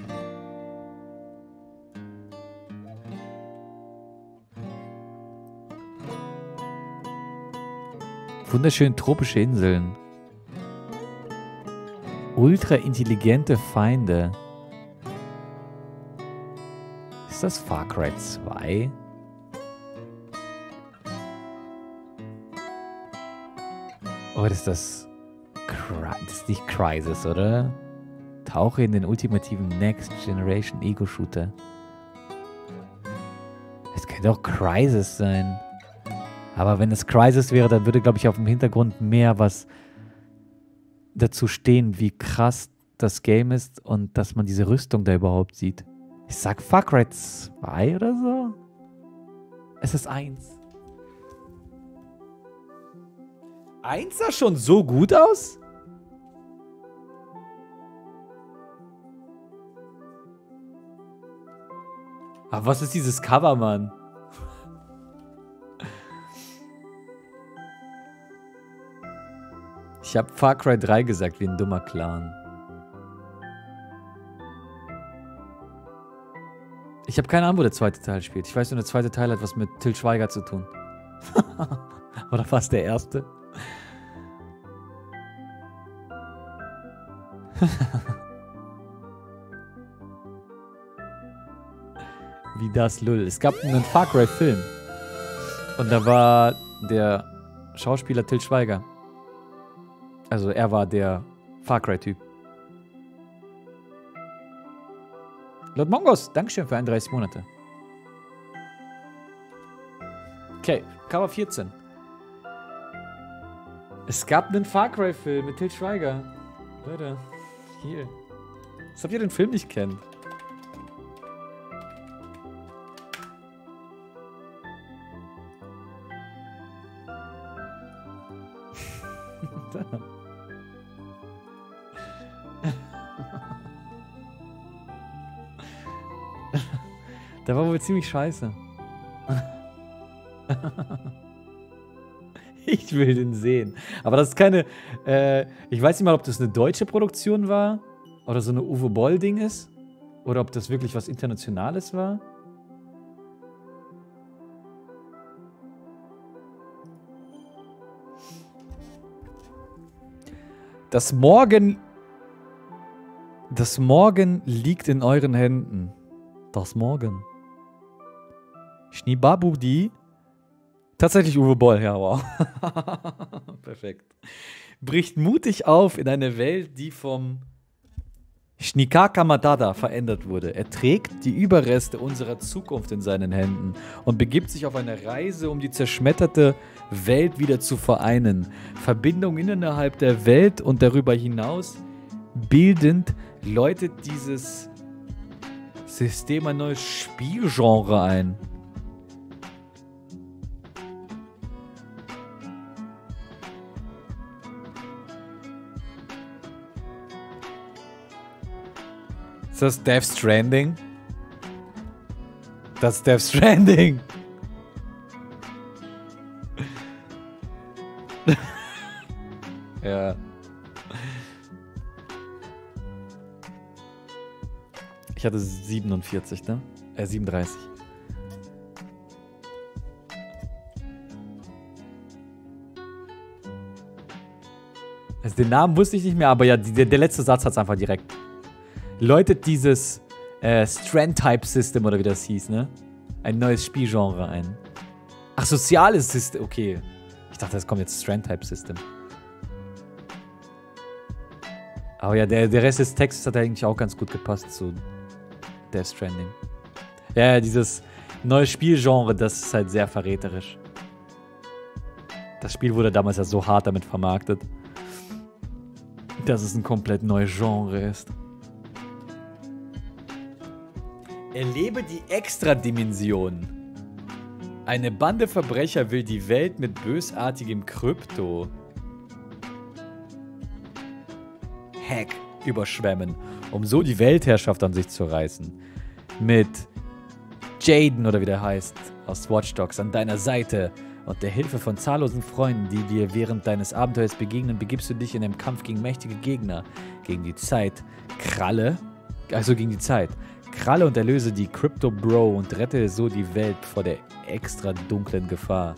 Wunderschön tropische Inseln. Ultra intelligente Feinde. Ist das Far Cry zwei? Oder ist das... Cry- das ist nicht Crysis, oder? Tauche in den ultimativen Next Generation Ego-Shooter. Es könnte auch Crysis sein. Aber wenn es Crysis wäre, dann würde, glaube ich, auf dem Hintergrund mehr was dazu stehen, wie krass das Game ist und dass man diese Rüstung da überhaupt sieht. Ich sag Far Cry zwei oder so. Es ist eins. eins sah schon so gut aus? Aber was ist dieses Cover, Mann? Ich habe Far Cry drei gesagt, wie ein dummer Clown. Ich habe keine Ahnung, wo der zweite Teil spielt. Ich weiß nur, der zweite Teil hat was mit Til Schweiger zu tun. Oder war es der erste? Wie das Lull. Es gab einen Far Cry Film. Und da war der Schauspieler Til Schweiger. Also er war der Far Cry Typ. Lord Mongos, Dankeschön für einunddreißig Monate. Okay, Cover vierzehn. Es gab einen Far Cry Film mit Til Schweiger. Leute, hier. Als ob ihr den Film nicht kennt. Da. Der war wohl ziemlich scheiße. Ich will den sehen. Aber das ist keine... Äh, ich weiß nicht mal, ob das eine deutsche Produktion war. Oder so eine Uwe Boll-Ding ist. Oder ob das wirklich was Internationales war. Das Morgen... Das Morgen liegt in euren Händen. Das Morgen. Schnibabudi. Tatsächlich Uwe Boll, ja, wow. Perfekt. Bricht mutig auf in eine Welt, die vom Shnikaka Madada verändert wurde. Er trägt die Überreste unserer Zukunft in seinen Händen und begibt sich auf eine Reise, um die zerschmetterte Welt wieder zu vereinen. Verbindungen innerhalb der Welt und darüber hinaus bildend läutet dieses System ein neues Spielgenre ein. Ist das Death Stranding? Das ist Death Stranding. Ja. Ich hatte siebenundvierzig, ne? Äh, siebenunddreißig. Also den Namen wusste ich nicht mehr, aber ja, die, der, der letzte Satz hat es einfach direkt. Läutet dieses äh, Strand-Type-System oder wie das hieß, ne? Ein neues Spielgenre ein. Ach, soziales System. Okay. Ich dachte, es kommt jetzt Strand-Type-System. Aber ja, der, der Rest des Textes hat eigentlich auch ganz gut gepasst zu Death Stranding. Ja, ja, dieses neue Spielgenre, das ist halt sehr verräterisch. Das Spiel wurde damals ja so hart damit vermarktet, dass es ein komplett neues Genre ist. Erlebe die Extradimension. Eine Bande Verbrecher will die Welt mit bösartigem Krypto Hack überschwemmen, um so die Weltherrschaft an sich zu reißen. Mit Jaden, oder wie der heißt, aus Watch Dogs an deiner Seite und der Hilfe von zahllosen Freunden, die dir während deines Abenteuers begegnen, begibst du dich in den Kampf gegen mächtige Gegner, gegen die Zeit, Kralle, also gegen die Zeit. Kralle und erlöse die Crypto Bro und rette so die Welt vor der extra dunklen Gefahr.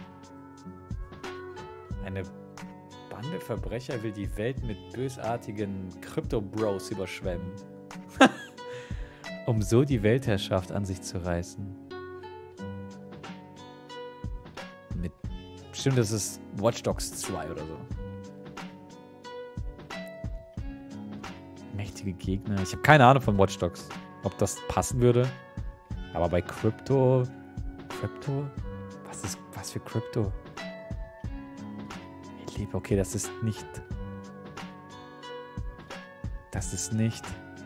Eine Bande Verbrecher will die Welt mit bösartigen Crypto Bros überschwemmen. Um so die Weltherrschaft an sich zu reißen. Mit. Bestimmt, das ist Watch Dogs zwei oder so. Mächtige Gegner. Ich habe keine Ahnung von Watch Dogs, ob das passen würde. Aber bei Crypto. Crypto? Was ist. Was für Crypto? Ich liebe. Okay, das ist nicht. Das ist nicht.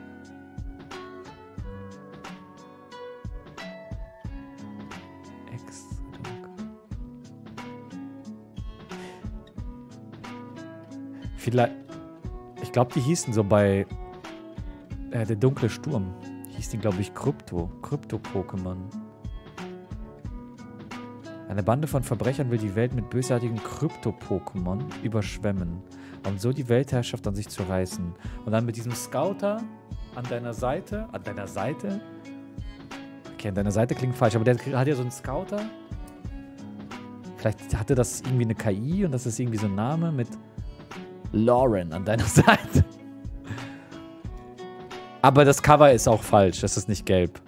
Vielleicht. Ich glaube, die hießen so bei. Äh, der dunkle Sturm. Hieß die, glaube ich, Krypto. Krypto-Pokémon. Eine Bande von Verbrechern will die Welt mit bösartigen Krypto-Pokémon überschwemmen, um so die Weltherrschaft an sich zu reißen. Und dann mit diesem Scouter an deiner Seite. An deiner Seite? Okay, an deiner Seite klingt falsch, aber der hat ja so einen Scouter. Vielleicht hatte das irgendwie eine K I und das ist irgendwie so ein Name mit Lauren an deiner Seite. Aber das Cover ist auch falsch. Das ist nicht gelb.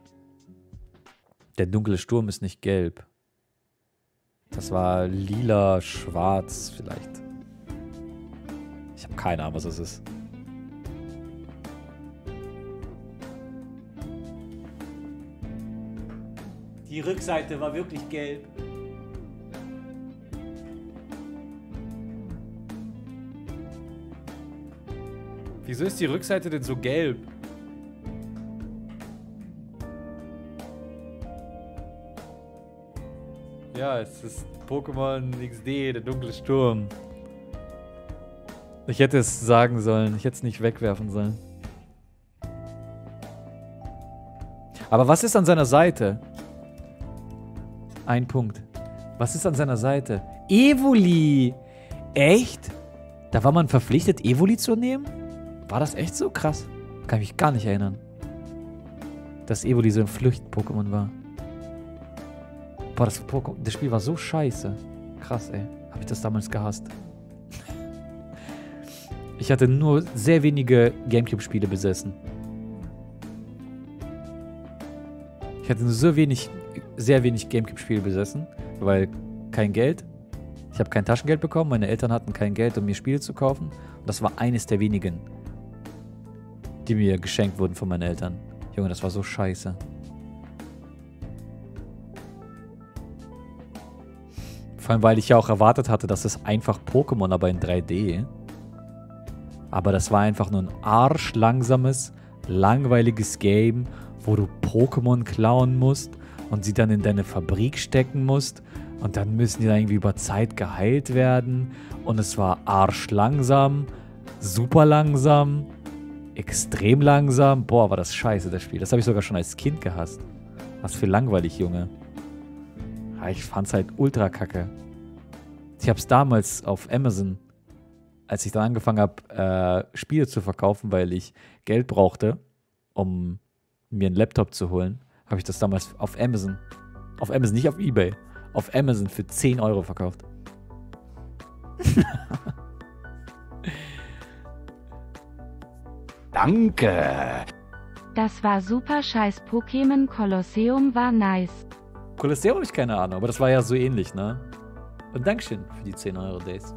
Der dunkle Sturm ist nicht gelb. Das war lila, schwarz vielleicht. Ich habe keine Ahnung, was das ist. Die Rückseite war wirklich gelb. Wieso ist die Rückseite denn so gelb? Ja, es ist Pokémon X D, der dunkle Sturm. Ich hätte es sagen sollen. Ich hätte es nicht wegwerfen sollen. Aber was ist an seiner Seite? Ein Punkt. Was ist an seiner Seite? Evoli! Echt? Da war man verpflichtet, Evoli zu nehmen? War das echt so krass? Kann ich mich gar nicht erinnern. Dass Evoli so ein Flücht-Pokémon war. Boah, das, das Spiel war so scheiße. Krass, ey. Hab ich das damals gehasst. Ich hatte nur sehr wenige Gamecube-Spiele besessen. Ich hatte nur so wenig, sehr wenig Gamecube-Spiele besessen, weil kein Geld. Ich habe kein Taschengeld bekommen. Meine Eltern hatten kein Geld, um mir Spiele zu kaufen. Und das war eines der wenigen, die mir geschenkt wurden von meinen Eltern. Junge, das war so scheiße. Vor allem, weil ich ja auch erwartet hatte, dass es einfach Pokémon, aber in drei D. Aber das war einfach nur ein arschlangsames, langweiliges Game, wo du Pokémon klauen musst und sie dann in deine Fabrik stecken musst. Und dann müssen die dann irgendwie über Zeit geheilt werden. Und es war arschlangsam, super langsam, extrem langsam. Boah, war das scheiße, das Spiel. Das habe ich sogar schon als Kind gehasst. Was für langweilig, Junge. Ich fand's halt ultra kacke. Ich hab's damals auf Amazon, als ich dann angefangen habe, äh, Spiele zu verkaufen, weil ich Geld brauchte, um mir einen Laptop zu holen, habe ich das damals auf Amazon, auf Amazon, nicht auf eBay, auf Amazon für zehn Euro verkauft. Danke. Das war super scheiß. Pokémon Kolosseum war nice. Kolosseum habe ich keine Ahnung, aber das war ja so ähnlich, ne? Und Dankeschön für die zehn Euro Days.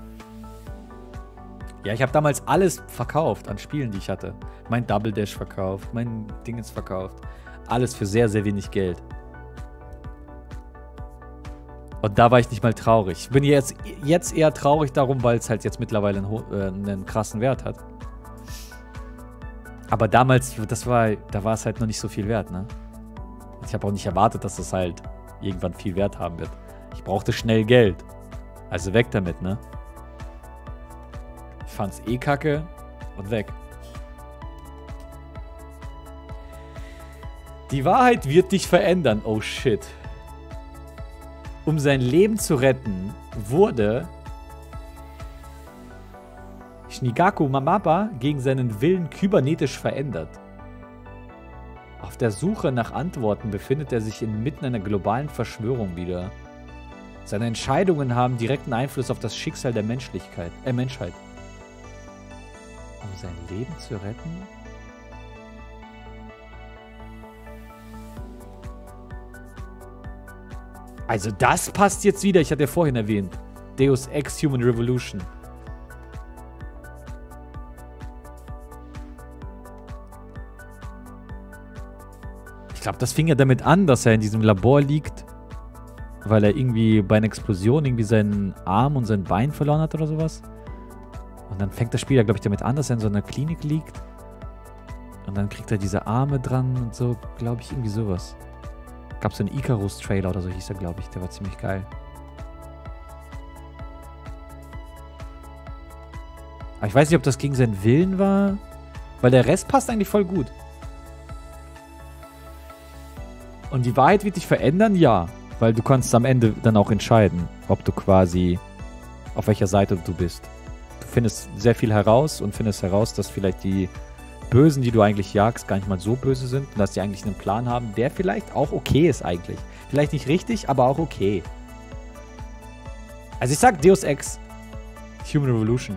Ja, ich habe damals alles verkauft an Spielen, die ich hatte. Mein Double Dash verkauft, mein Dingens verkauft. Alles für sehr, sehr wenig Geld. Und da war ich nicht mal traurig. Ich bin jetzt, jetzt eher traurig darum, weil es halt jetzt mittlerweile einen, äh, einen krassen Wert hat. Aber damals, das war, da war es halt noch nicht so viel wert, ne? Ich habe auch nicht erwartet, dass es halt irgendwann viel Wert haben wird. Ich brauchte schnell Geld. Also weg damit, ne? Ich fand's eh kacke und weg. Die Wahrheit wird dich verändern. Oh shit. Um sein Leben zu retten, wurde Shinigaku Mamaba gegen seinen Willen kybernetisch verändert. Auf der Suche nach Antworten befindet er sich inmitten einer globalen Verschwörung wieder. Seine Entscheidungen haben direkten Einfluss auf das Schicksal der Menschlichkeit, äh, Menschheit. Um sein Leben zu retten? Also das passt jetzt wieder, ich hatte ja vorhin erwähnt. Deus Ex Human Revolution. Ich glaube, das fing ja damit an, dass er in diesem Labor liegt, weil er irgendwie bei einer Explosion irgendwie seinen Arm und sein Bein verloren hat oder sowas. Und dann fängt das Spiel ja, glaube ich, damit an, dass er in so einer Klinik liegt. Und dann kriegt er diese Arme dran und so, glaube ich, irgendwie sowas. Gab es so einen Icarus-Trailer oder so, hieß er, glaube ich. Der war ziemlich geil. Aber ich weiß nicht, ob das gegen seinen Willen war, weil der Rest passt eigentlich voll gut. Und die Wahrheit wird dich verändern? Ja. Weil du kannst am Ende dann auch entscheiden, ob du quasi, auf welcher Seite du bist. Du findest sehr viel heraus und findest heraus, dass vielleicht die Bösen, die du eigentlich jagst, gar nicht mal so böse sind und dass die eigentlich einen Plan haben, der vielleicht auch okay ist eigentlich. Vielleicht nicht richtig, aber auch okay. Also ich sag Deus Ex Human Revolution.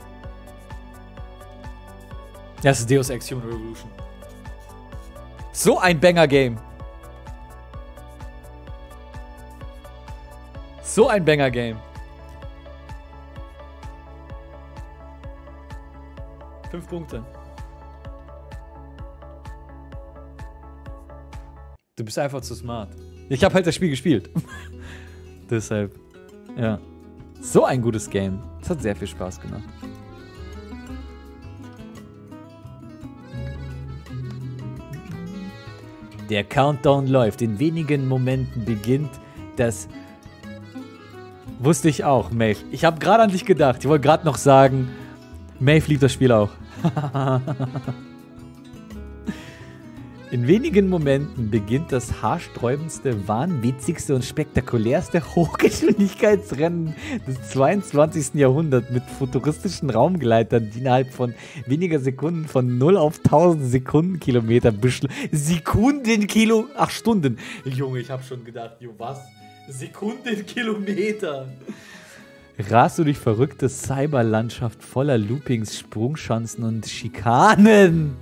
Ja, das ist Deus Ex Human Revolution. So ein Banger-Game. So ein Banger-Game. Fünf Punkte. Du bist einfach zu smart. Ich habe halt das Spiel gespielt. Deshalb, ja. So ein gutes Game. Es hat sehr viel Spaß gemacht. Der Countdown läuft. In wenigen Momenten beginnt das... Wusste ich auch, Maeve. Ich habe gerade an dich gedacht. Ich wollte gerade noch sagen, Maeve liebt das Spiel auch. In wenigen Momenten beginnt das haarsträubendste, wahnwitzigste und spektakulärste Hochgeschwindigkeitsrennen des zweiundzwanzigsten Jahrhunderts mit futuristischen Raumgleitern, die innerhalb von weniger Sekunden von null auf tausend Sekundenkilometer beschleunigen. Sekundenkilo... Ach, Stunden. Junge, ich habe schon gedacht, jo, was? Sekundenkilometer. Rast du durch verrückte Cyberlandschaft voller Loopings, Sprungschanzen und Schikanen.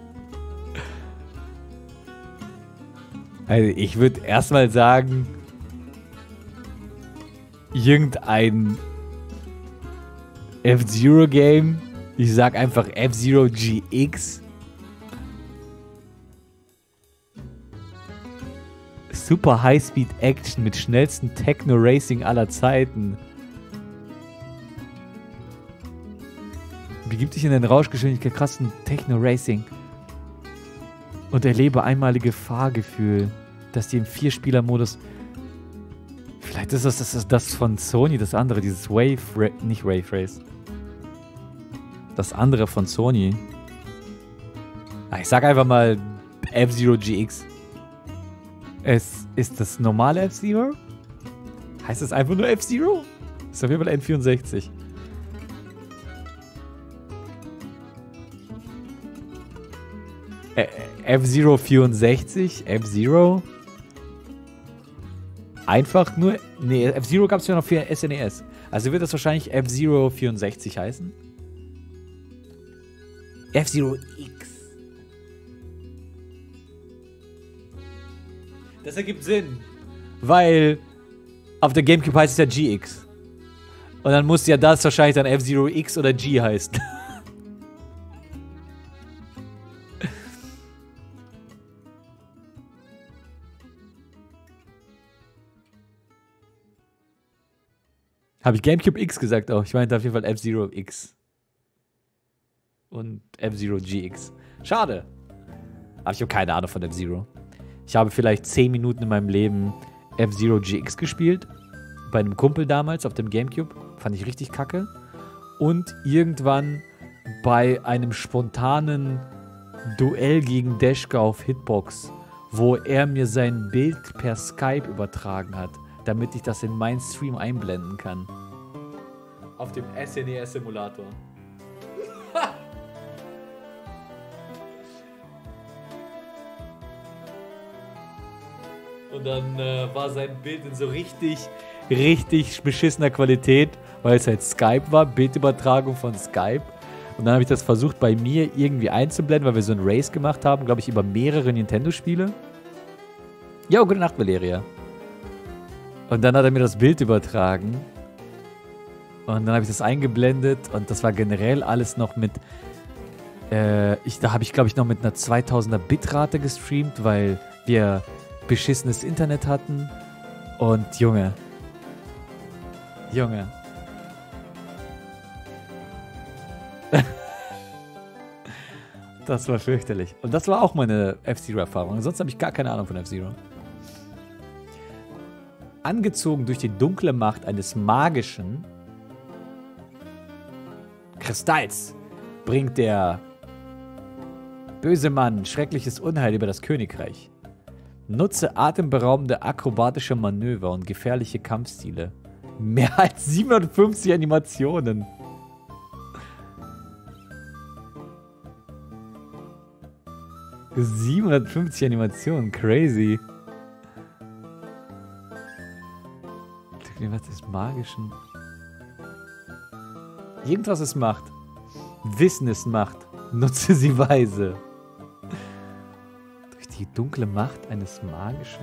Also ich würde erstmal sagen, irgendein F-Zero-Game. Ich sag einfach F-Zero G X. Super High-Speed-Action mit schnellstem Techno-Racing aller Zeiten. Begib dich in den Rauschgeschwindigkeit krassen Techno-Racing und erlebe einmalige Fahrgefühl, das dir im Vierspieler-Modus... Vielleicht ist das, das ist das von Sony, das andere, dieses Wave... Ra nicht Wave Race. Das andere von Sony. Ich sag einfach mal F-Zero G X. Es ist das normale F-Zero? Heißt es einfach nur F-Zero? Ist auf jeden Fall N vierundsechzig. F-Zero vierundsechzig? F-Zero? Einfach nur... Nee, F-Zero gab es ja noch für S N E S. Also wird das wahrscheinlich F-Zero vierundsechzig heißen. F-Zero X. Das ergibt Sinn. Weil auf der Gamecube heißt es ja G X. Und dann muss ja das wahrscheinlich dann F-Zero X oder G heißen. Habe ich Gamecube X gesagt auch? Ich meinte auf jeden Fall F-Zero X. Und F-Zero G X. Schade. Aber ich habe keine Ahnung von F-Zero. Ich habe vielleicht zehn Minuten in meinem Leben F-Zero G X gespielt. Bei einem Kumpel damals auf dem Gamecube. Fand ich richtig kacke. Und irgendwann bei einem spontanen Duell gegen Deschka auf Hitbox, wo er mir sein Bild per Skype übertragen hat, damit ich das in meinen Stream einblenden kann. Auf dem S N E S-Simulator. Und dann äh, war sein Bild in so richtig, richtig beschissener Qualität, weil es halt Skype war, Bildübertragung von Skype. Und dann habe ich das versucht bei mir irgendwie einzublenden, weil wir so ein Race gemacht haben, glaube ich, über mehrere Nintendo-Spiele. Jo, gute Nacht, Valeria. Und dann hat er mir das Bild übertragen. Und dann habe ich das eingeblendet. Und das war generell alles noch mit... Äh, ich, da habe ich, glaube ich, noch mit einer zweitausender Bitrate gestreamt, weil wir beschissenes Internet hatten. Und Junge. Junge. Das war fürchterlich. Und das war auch meine F-Zero-Erfahrung. Ansonsten habe ich gar keine Ahnung von F-Zero. Angezogen durch die dunkle Macht eines magischen Kristalls bringt der böse Mann schreckliches Unheil über das Königreich. Nutze atemberaubende akrobatische Manöver und gefährliche Kampfstile. Mehr als siebenhundertfünfzig Animationen. siebenhundertfünfzig Animationen, crazy. Was ist magischen? Irgendwas ist Macht. Wissen ist Macht. Nutze sie weise. Durch die dunkle Macht eines magischen...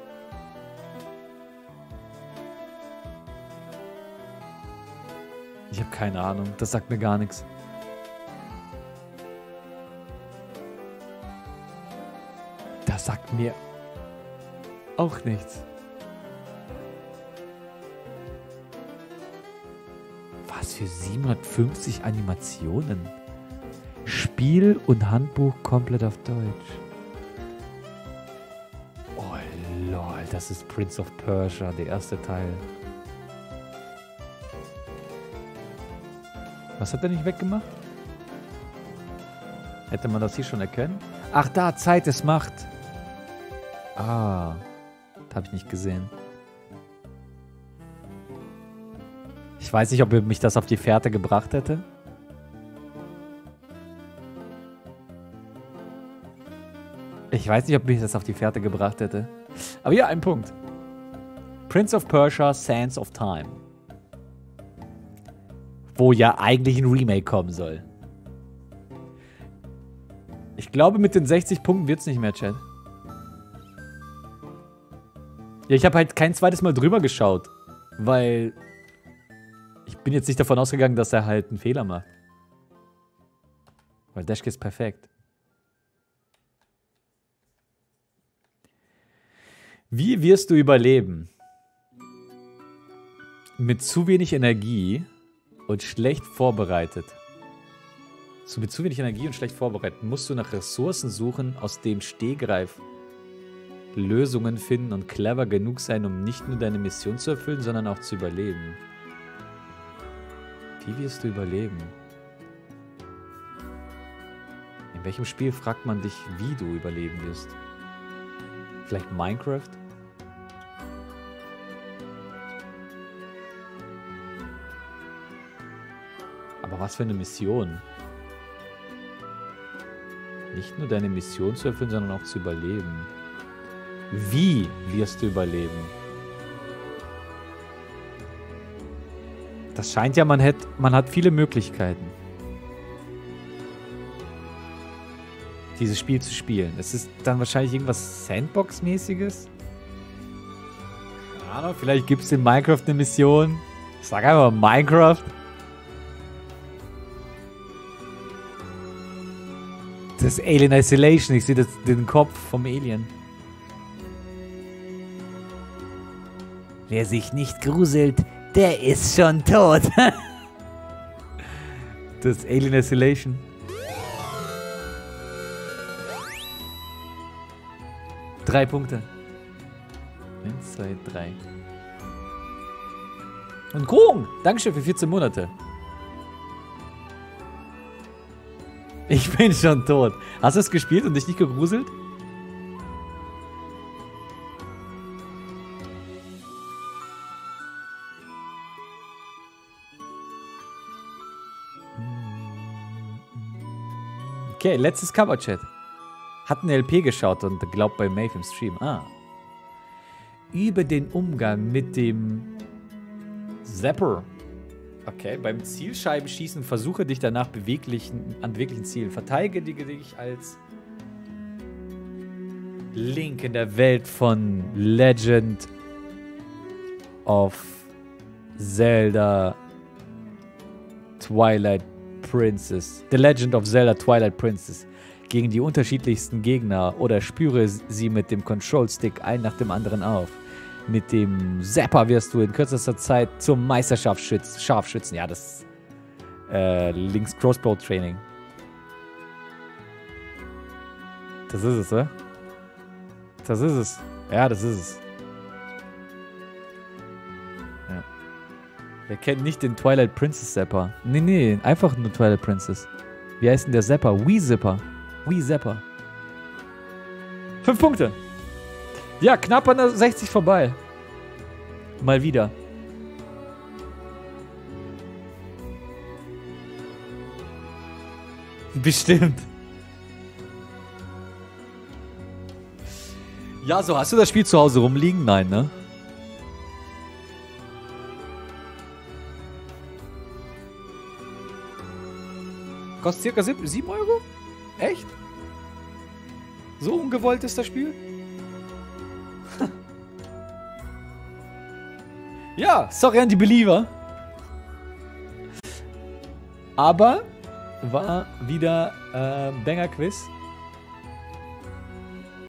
Ich habe keine Ahnung. Das sagt mir gar nichts. Das sagt mir auch nichts. Was für siebenhundertfünfzig Animationen? Spiel und Handbuch komplett auf Deutsch. Oh lol, das ist Prince of Persia, der erste Teil. Was hat er nicht weggemacht? Hätte man das hier schon erkennen? Ach da, Zeit ist Macht. Ah, das habe ich nicht gesehen. Ich weiß nicht, ob mich das auf die Fährte gebracht hätte. Ich weiß nicht, ob mich das auf die Fährte gebracht hätte. Aber ja, ein Punkt. Prince of Persia, Sands of Time. Wo ja eigentlich ein Remake kommen soll. Ich glaube, mit den sechzig Punkten wird es nicht mehr, Chat. Ja, ich habe halt kein zweites Mal drüber geschaut. Weil... Ich bin jetzt nicht davon ausgegangen, dass er halt einen Fehler macht. Weil Dashke ist perfekt. Wie wirst du überleben? Mit zu wenig Energie und schlecht vorbereitet. So mit zu wenig Energie und schlecht vorbereitet musst du nach Ressourcen suchen, aus dem Stehgreif Lösungen finden und clever genug sein, um nicht nur deine Mission zu erfüllen, sondern auch zu überleben. Wie wirst du überleben? In welchem Spiel fragt man dich, wie du überleben wirst? Vielleicht Minecraft? Aber was für eine Mission? Nicht nur deine Mission zu erfüllen, sondern auch zu überleben. Wie wirst du überleben? Das scheint ja, man, hätte, man hat viele Möglichkeiten, dieses Spiel zu spielen. Es ist dann wahrscheinlich irgendwas Sandbox-mäßiges. Keine Ahnung, vielleicht gibt es in Minecraft eine Mission. Ich sag einfach Minecraft. Das ist Alien Isolation. Ich sehe das, den Kopf vom Alien. Wer sich nicht gruselt, der ist schon tot. Das ist Alien Isolation. Drei Punkte. Eins, zwei, drei. Und Krong! Dankeschön für vierzehn Monate. Ich bin schon tot. Hast du es gespielt und dich nicht gegruselt? Okay, letztes Cover-Chat. Hat eine L P geschaut und glaubt bei Maeve im Stream. Ah. Über den Umgang mit dem Zapper. Okay, beim Zielscheibenschießen versuche dich danach beweglichen, an beweglichen Zielen. Verteidige dich als Link in der Welt von Legend of Zelda Twilight Princess. The Legend of Zelda Twilight Princess. Gegen die unterschiedlichsten Gegner oder spüre sie mit dem Control-Stick ein nach dem anderen auf. Mit dem Zapper wirst du in kürzester Zeit zum Meisterschaftsschützen. Ja, das äh, Links Crossbow Training. Das ist es, oder? Das ist es. Ja, das ist es. Ja. Wer kennt nicht den Twilight Princess Zapper? Nee, nee, einfach nur Twilight Princess. Wie heißt denn der Zapper? Wii Zapper. Wii Zapper. Fünf Punkte. Ja, knapp an der sechzig vorbei. Mal wieder. Bestimmt. Ja, so, hast du das Spiel zu Hause rumliegen? Nein, ne? Kostet circa sieben Euro? Echt? So ungewollt ist das Spiel? Ja, sorry an die Believer. Aber war wieder äh, Banger-Quiz.